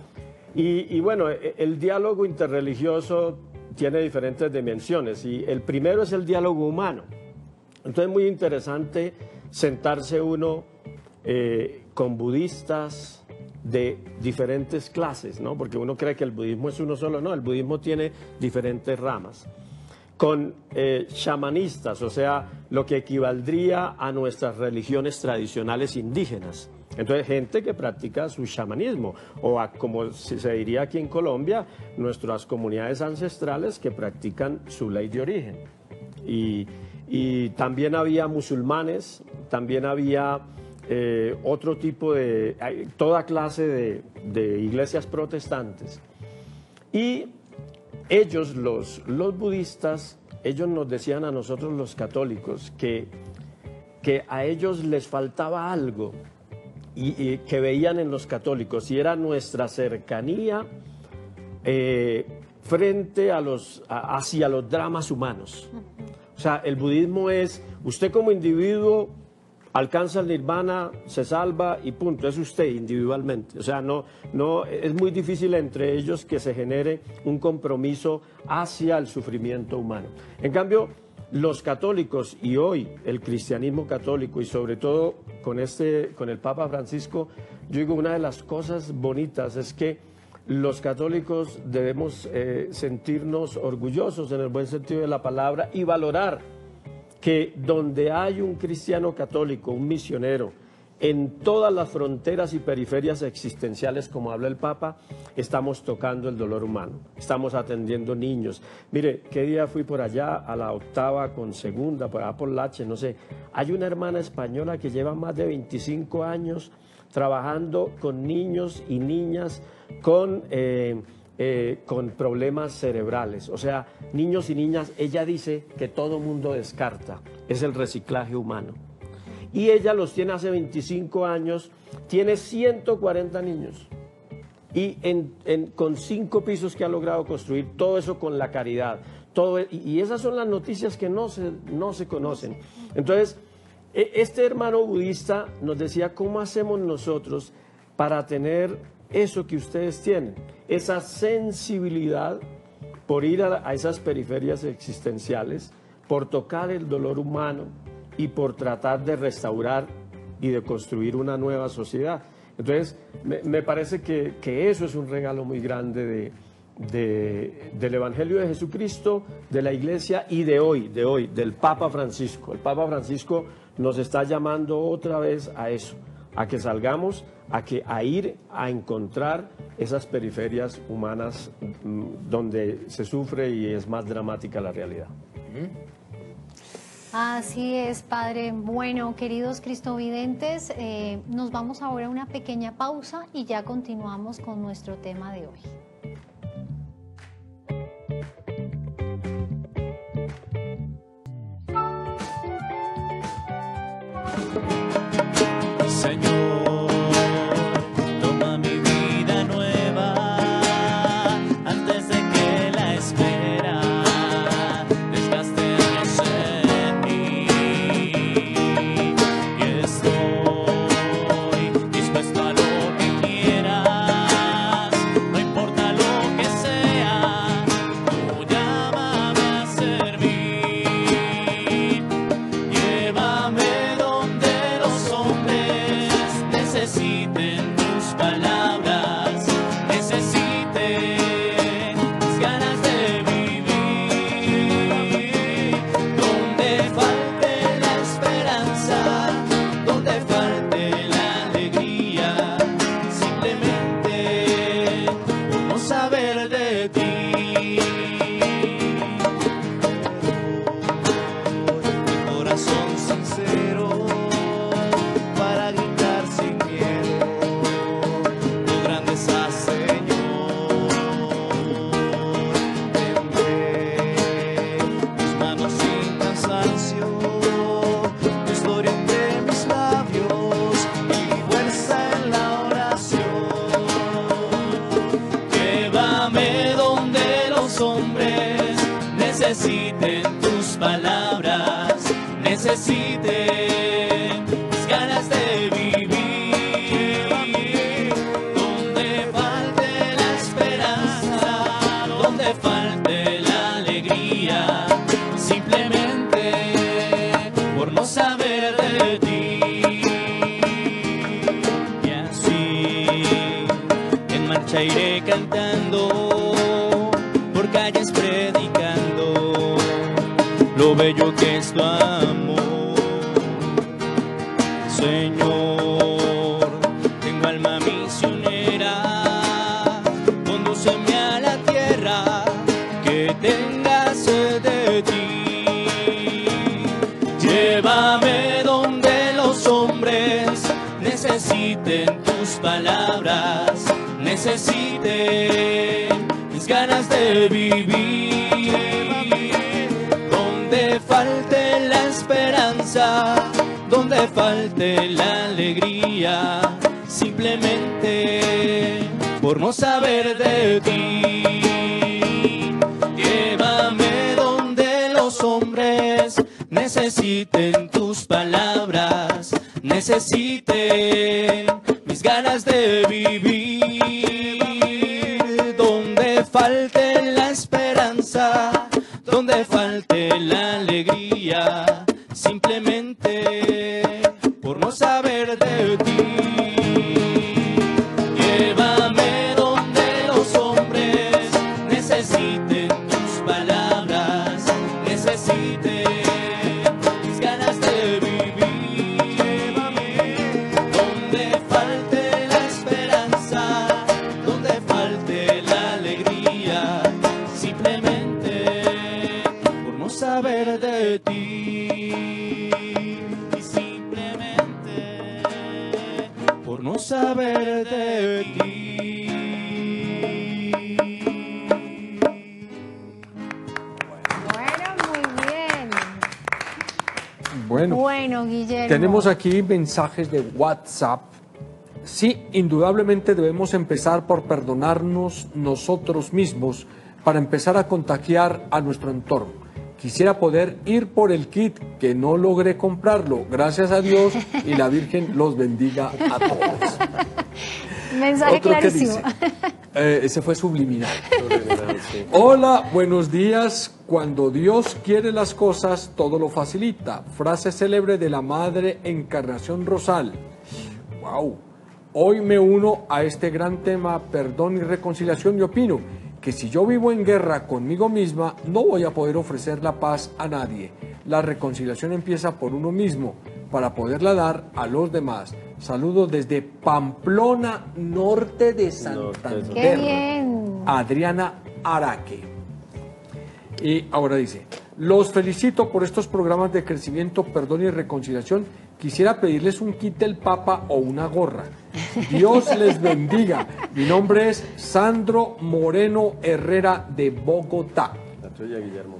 Y, y bueno, el diálogo interreligioso tiene diferentes dimensiones y el primero es el diálogo humano. Entonces es muy interesante sentarse uno eh, con budistas de diferentes clases, ¿no? Porque uno cree que el budismo es uno solo, no, el budismo tiene diferentes ramas. Con eh, shamanistas, o sea, lo que equivaldría a nuestras religiones tradicionales indígenas. Entonces, gente que practica su shamanismo, o a, como se diría aquí en Colombia, nuestras comunidades ancestrales que practican su ley de origen. Y, y también había musulmanes, también había eh, otro tipo de, toda clase de, de iglesias protestantes. Y ellos, los, los budistas, ellos nos decían a nosotros los católicos que, que a ellos les faltaba algo y, y que veían en los católicos, y era nuestra cercanía eh, frente a los, a, hacia los dramas humanos. O sea, el budismo es, usted como individuo alcanza el nirvana, se salva y punto, es usted individualmente. O sea, no, no, es muy difícil entre ellos que se genere un compromiso hacia el sufrimiento humano. En cambio, los católicos y hoy el cristianismo católico y sobre todo con, este, con el Papa Francisco, yo digo una de las cosas bonitas es que los católicos debemos eh, sentirnos orgullosos en el buen sentido de la palabra y valorar que donde hay un cristiano católico, un misionero, en todas las fronteras y periferias existenciales, como habla el Papa, estamos tocando el dolor humano, estamos atendiendo niños. Mire, ¿qué día fui por allá a la octava con segunda, por allá por Lache, no sé? Hay una hermana española que lleva más de veinticinco años trabajando con niños y niñas con, eh, eh, con problemas cerebrales. O sea, niños y niñas, ella dice que todo mundo descarta, es el reciclaje humano. Y ella los tiene hace veinticinco años, tiene ciento cuarenta niños y en, en, con cinco pisos que ha logrado construir, todo eso con la caridad. Todo, y, y esas son las noticias que no se, no se conocen. Entonces, este hermano budista nos decía, ¿cómo hacemos nosotros para tener eso que ustedes tienen? Esa sensibilidad por ir a, a esas periferias existenciales, por tocar el dolor humano, y por tratar de restaurar y de construir una nueva sociedad. Entonces, me, me parece que, que eso es un regalo muy grande de, de, del Evangelio de Jesucristo, de la Iglesia y de hoy, de hoy, del Papa Francisco. El Papa Francisco nos está llamando otra vez a eso, a que salgamos, a, que, a ir a encontrar esas periferias humanas donde se sufre y es más dramática la realidad. Así es, Padre. Bueno, queridos cristovidentes, eh, nos vamos ahora a una pequeña pausa y ya continuamos con nuestro tema de hoy. Señor, toma mi vida nueva antes de que la espera desgaste en mí. Y estoy dispuesto a lo que quieras, no importa lo que sea, tú llámame a servir. Llévame donde los hombres necesiten tus palabras, necesiten mis ganas de vivir, donde falte la esperanza, donde falte la alegría, simplemente por no saber de ti. Mi corazón sincero para gritar sin miedo tu grandeza, Señor. Tendré mis manos sin cansancio, tu historia entre mis labios y fuerza en la oración. Llévame donde los hombres necesiten tus palabras, necesiten mis ganas de vivir, donde falte la esperanza, donde falte la alegría, simplemente por no saber de ti. Y así en marcha iré cantando, por calles predicando lo bello que es tu amor. Señor, tengo alma misionera, condúceme a la tierra que tenga sed de ti. Llévame donde los hombres necesiten tus palabras, necesiten mis ganas de vivir, donde falte la esperanza, donde falte la alegría, simplemente por no saber de ti. Llévame donde los hombres necesiten tus palabras, necesiten mis ganas de vivir, donde falte la esperanza, donde falte la alegría, saber de ti. Bueno, bueno, Guillermo. Tenemos aquí mensajes de WhatsApp. Sí, indudablemente debemos empezar por perdonarnos nosotros mismos para empezar a contagiar a nuestro entorno. Quisiera poder ir por el kit que no logré comprarlo. Gracias a Dios y la Virgen los bendiga a todos. Mensaje Otro clarísimo. que dice, eh, ese fue subliminal. subliminal sí. Hola, buenos días. Cuando Dios quiere las cosas, todo lo facilita. Frase célebre de la Madre Encarnación Rosal. Wow. Hoy me uno a este gran tema, perdón y reconciliación, y opino que si yo vivo en guerra conmigo misma, no voy a poder ofrecer la paz a nadie. La reconciliación empieza por uno mismo, para poderla dar a los demás. Saludos desde Pamplona, norte de Santander. ¡Qué bien! Adriana Araque. Y ahora dice, los felicito por estos programas de crecimiento, perdón y reconciliación. Quisiera pedirles un kit del Papa o una gorra. Dios les bendiga. Mi nombre es Sandro Moreno Herrera de Bogotá. La tuya, Guillermo.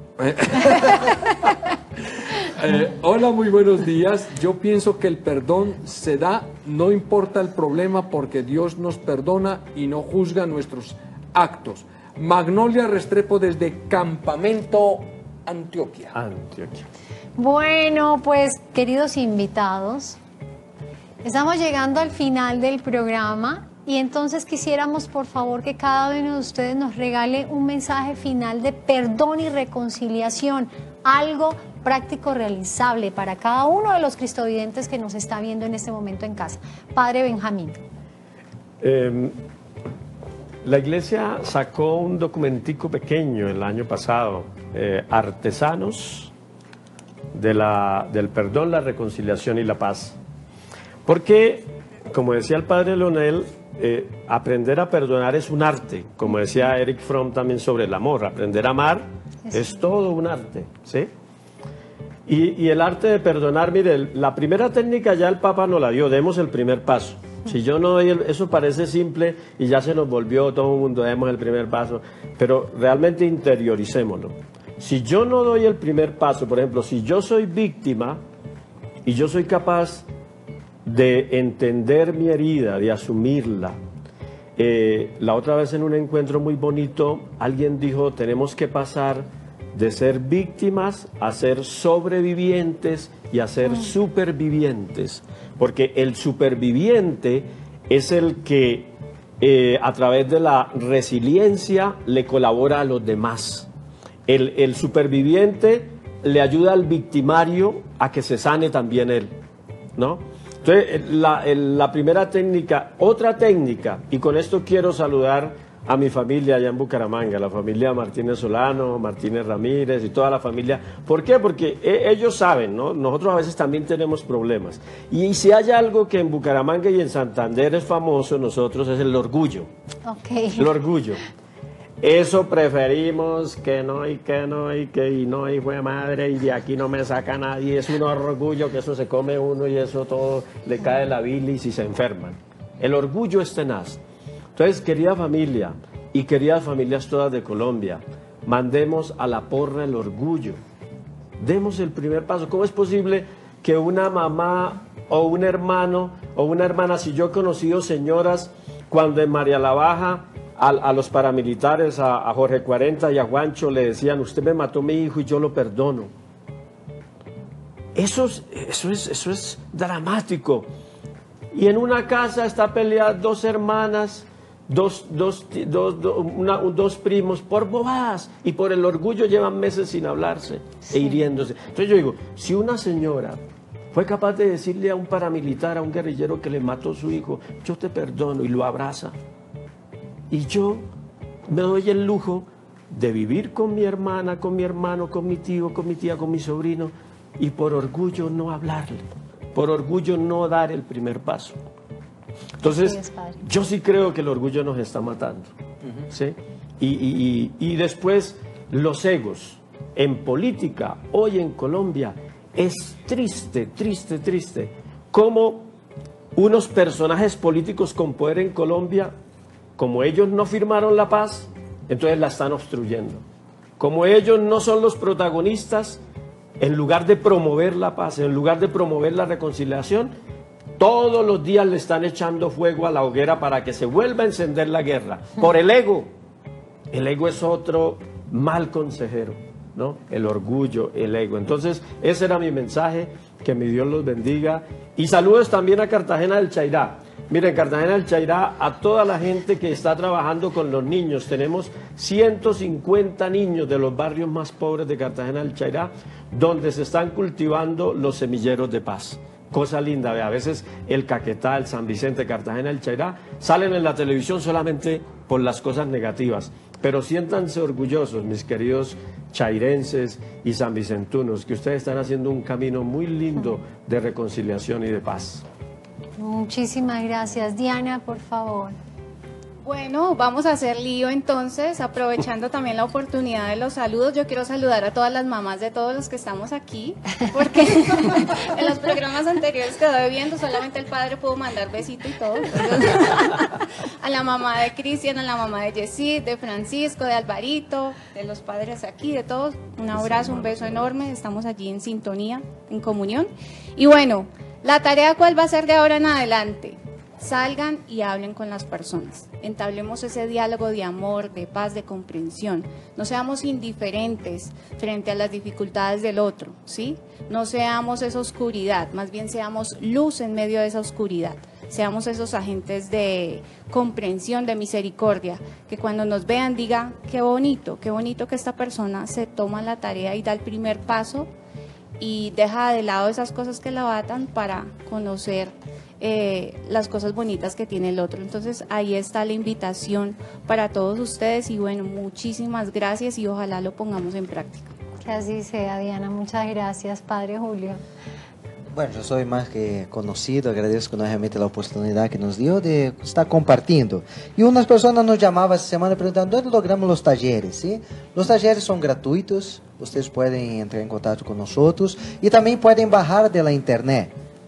eh, hola, muy buenos días. Yo pienso que el perdón se da, no importa el problema, porque Dios nos perdona y no juzga nuestros actos. Magnolia Restrepo desde Campamento, Antioquia. Antioquia. Bueno, pues queridos invitados, estamos llegando al final del programa y entonces quisiéramos por favor que cada uno de ustedes nos regale un mensaje final de perdón y reconciliación, algo práctico realizable para cada uno de los cristovidentes que nos está viendo en este momento en casa. Padre Benjamín. Eh, la iglesia sacó un documentico pequeño el año pasado, eh, Artesanos de la, del perdón, la reconciliación y la paz. Porque, como decía el padre Leonel, eh, aprender a perdonar es un arte. Como decía Eric Fromm también sobre el amor, aprender a amar es, es todo un arte, ¿sí? Y, y el arte de perdonar, mire, la primera técnica ya el Papa nos la dio, demos el primer paso. Si yo no doy el, eso parece simple y ya se nos volvió todo el mundo, demos el primer paso, pero realmente interioricémoslo. Si yo no doy el primer paso, por ejemplo, si yo soy víctima y yo soy capaz de entender mi herida, de asumirla. Eh, la otra vez en un encuentro muy bonito, alguien dijo, tenemos que pasar de ser víctimas a ser sobrevivientes y a ser supervivientes. Porque el superviviente es el que eh, a través de la resiliencia le colabora a los demás. El, el superviviente le ayuda al victimario a que se sane también él, ¿no? Entonces, la, la primera técnica, otra técnica, y con esto quiero saludar a mi familia allá en Bucaramanga, la familia Martínez Solano, Martínez Ramírez y toda la familia. ¿Por qué? Porque ellos saben, ¿no? Nosotros a veces también tenemos problemas. Y si hay algo que en Bucaramanga y en Santander es famoso, nosotros es el orgullo. Okay. El orgullo. Eso preferimos que no y que no y que y no y fue madre y de aquí no me saca nadie. Es un orgullo que eso se come uno y eso todo le cae la bilis y se enferman. El orgullo es tenaz. Entonces, querida familia y queridas familias todas de Colombia, mandemos a la porra el orgullo. Demos el primer paso. ¿Cómo es posible que una mamá o un hermano o una hermana, si yo he conocido señoras cuando en María la Baja A, a los paramilitares, a, a Jorge cuarenta y a Juancho le decían, usted me mató a mi hijo y yo lo perdono. Eso es, eso es, eso es dramático. Y en una casa está peleada dos hermanas, dos, dos, dos, dos, una, dos primos por bobadas y por el orgullo llevan meses sin hablarse sí. e hiriéndose. Entonces yo digo, si una señora fue capaz de decirle a un paramilitar, a un guerrillero que le mató a su hijo, yo te perdono y lo abraza. Y yo me doy el lujo de vivir con mi hermana, con mi hermano, con mi tío, con mi tía, con mi sobrino, y por orgullo no hablarle, por orgullo no dar el primer paso. Entonces, yo sí creo que el orgullo nos está matando. Uh-huh. ¿Sí? Y, y, y, y después, los egos. En política, hoy en Colombia, es triste, triste, triste, cómo unos personajes políticos con poder en Colombia, como ellos no firmaron la paz, entonces la están obstruyendo. Como ellos no son los protagonistas, en lugar de promover la paz, en lugar de promover la reconciliación, todos los días le están echando fuego a la hoguera para que se vuelva a encender la guerra, por el ego. El ego es otro mal consejero, ¿no? El orgullo, el ego. Entonces, ese era mi mensaje, que mi Dios los bendiga. Y saludos también a Cartagena del Chairá. Miren, Cartagena del Chairá, a toda la gente que está trabajando con los niños. Tenemos ciento cincuenta niños de los barrios más pobres de Cartagena del Chairá, donde se están cultivando los semilleros de paz. Cosa linda, a veces el Caquetá, el San Vicente, Cartagena del Chairá, salen en la televisión solamente por las cosas negativas. Pero siéntanse orgullosos, mis queridos chairenses y sanvicentunos, que ustedes están haciendo un camino muy lindo de reconciliación y de paz. Muchísimas gracias. Diana, por favor. Bueno, vamos a hacer lío entonces, aprovechando también la oportunidad de los saludos. Yo quiero saludar a todas las mamás de todos los que estamos aquí, porque en los programas anteriores quedó viendo, solamente el padre pudo mandar besito y todo. Entonces, a la mamá de Cristian, a la mamá de Yesid, de Francisco, de Alvarito, de los padres aquí, de todos, un abrazo, un beso enorme. Estamos allí en sintonía, en comunión. Y bueno, la tarea, ¿cuál va a ser de ahora en adelante? Salgan y hablen con las personas, entablemos ese diálogo de amor, de paz, de comprensión, no seamos indiferentes frente a las dificultades del otro, ¿sí? No seamos esa oscuridad, más bien seamos luz en medio de esa oscuridad, seamos esos agentes de comprensión, de misericordia, que cuando nos vean diga, qué bonito, qué bonito que esta persona se toma la tarea y da el primer paso y deja de lado esas cosas que la atan para conocer Eh, las cosas bonitas que tiene el otro. Entonces ahí está la invitación para todos ustedes y bueno, muchísimas gracias y ojalá lo pongamos en práctica. Que así sea, Diana. Muchas gracias, Padre Julio. Bueno, yo soy más que conocido, agradezco nuevamente la oportunidad que nos dio de estar compartiendo. Y unas personas nos llamaban esta semana preguntando dónde logramos los talleres, ¿sí? Los talleres son gratuitos, ustedes pueden entrar en contacto con nosotros y también pueden bajar de la internet.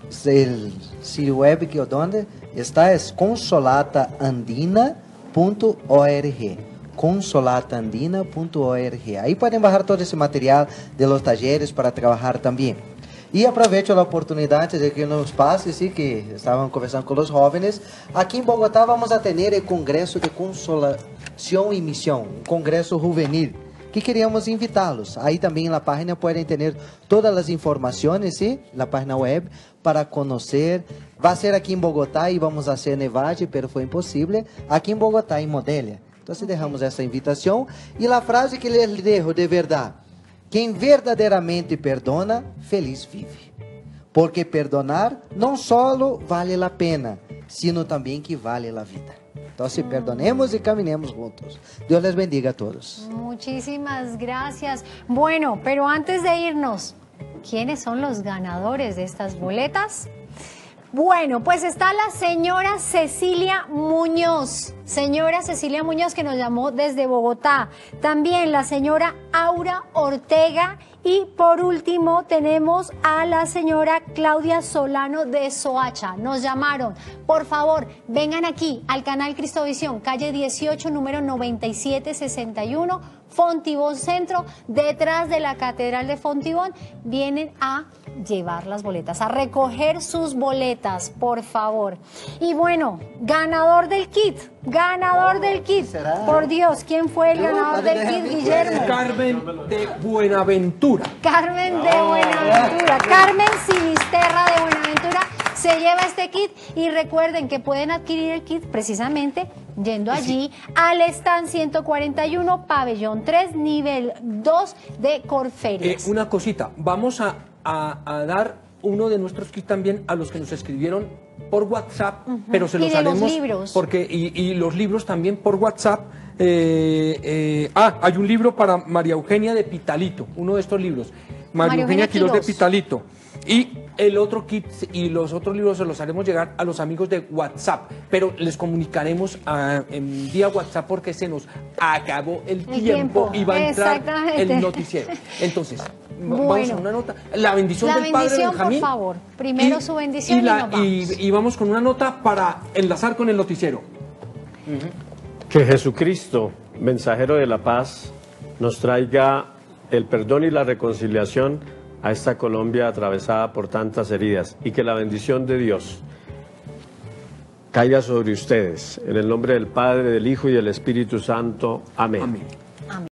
El sitio web que donde está es consolata andina punto org. consolata andina punto org. Ahí pueden bajar todo ese material de los talleres para trabajar también. Y aprovecho la oportunidad de que nos pase, sí, que estaban conversando con los jóvenes. Aquí en Bogotá vamos a tener el Congreso de Consolación y Misión, un congreso juvenil, que queríamos invitarlos. Ahí también en la página pueden tener todas las informaciones, ¿sí? La página web para conocer. Va a ser aquí en Bogotá y vamos a hacer en Valle, pero fue imposible. Aquí en Bogotá, en Modelia. Entonces dejamos esa invitación. Y la frase que les dejo de verdad. Quien verdaderamente perdona, feliz vive. Porque perdonar no solo vale la pena, sino también que vale la vida. Entonces perdonemos y caminemos juntos. Dios les bendiga a todos. Muchísimas gracias. Bueno, pero antes de irnos, ¿quiénes son los ganadores de estas boletas? Bueno, pues está la señora Cecilia Muñoz, señora Cecilia Muñoz que nos llamó desde Bogotá. También la señora Aura Ortega y por último tenemos a la señora Claudia Solano de Soacha. Nos llamaron. Por favor, vengan aquí al canal Cristovisión, calle dieciocho, número noventa y siete sesenta y uno, Fontibón Centro, detrás de la Catedral de Fontibón. Vienen a llevar las boletas, a recoger sus boletas, por favor. Y bueno, ganador del kit, ganador oh, del kit. ¿Será? Por Dios, ¿quién fue el ganador del kit, Guillermo? Carmen de Buenaventura. Carmen de Buenaventura, Carmen Sinisterra de Buenaventura se lleva este kit y recuerden que pueden adquirir el kit precisamente yendo allí sí. al stand ciento cuarenta y uno, pabellón tres, nivel dos de Corferias. Eh, una cosita, vamos a, a, a dar uno de nuestros kits también a los que nos escribieron por WhatsApp, uh-huh. pero se los y de haremos los libros. porque y, y los libros también por WhatsApp. Eh, eh, ah, hay un libro para María Eugenia de Pitalito, uno de estos libros, María, María Eugenia Quirós de Pitalito. Y el otro kit y los otros libros se los haremos llegar a los amigos de WhatsApp, pero les comunicaremos a, en vía WhatsApp porque se nos acabó el, el tiempo, tiempo y va a entrar el noticiero. Entonces, Vamos Bueno. a una nota. La bendición La del Padre bendición, Benjamín. por favor. Primero Y- su bendición y, y, la- nos vamos. y- y vamos con una nota para enlazar con el noticiero. Que Jesucristo, mensajero de la paz, nos traiga el perdón y la reconciliación a esta Colombia atravesada por tantas heridas, y que la bendición de Dios caiga sobre ustedes. En el nombre del Padre, del Hijo y del Espíritu Santo. Amén. Amén.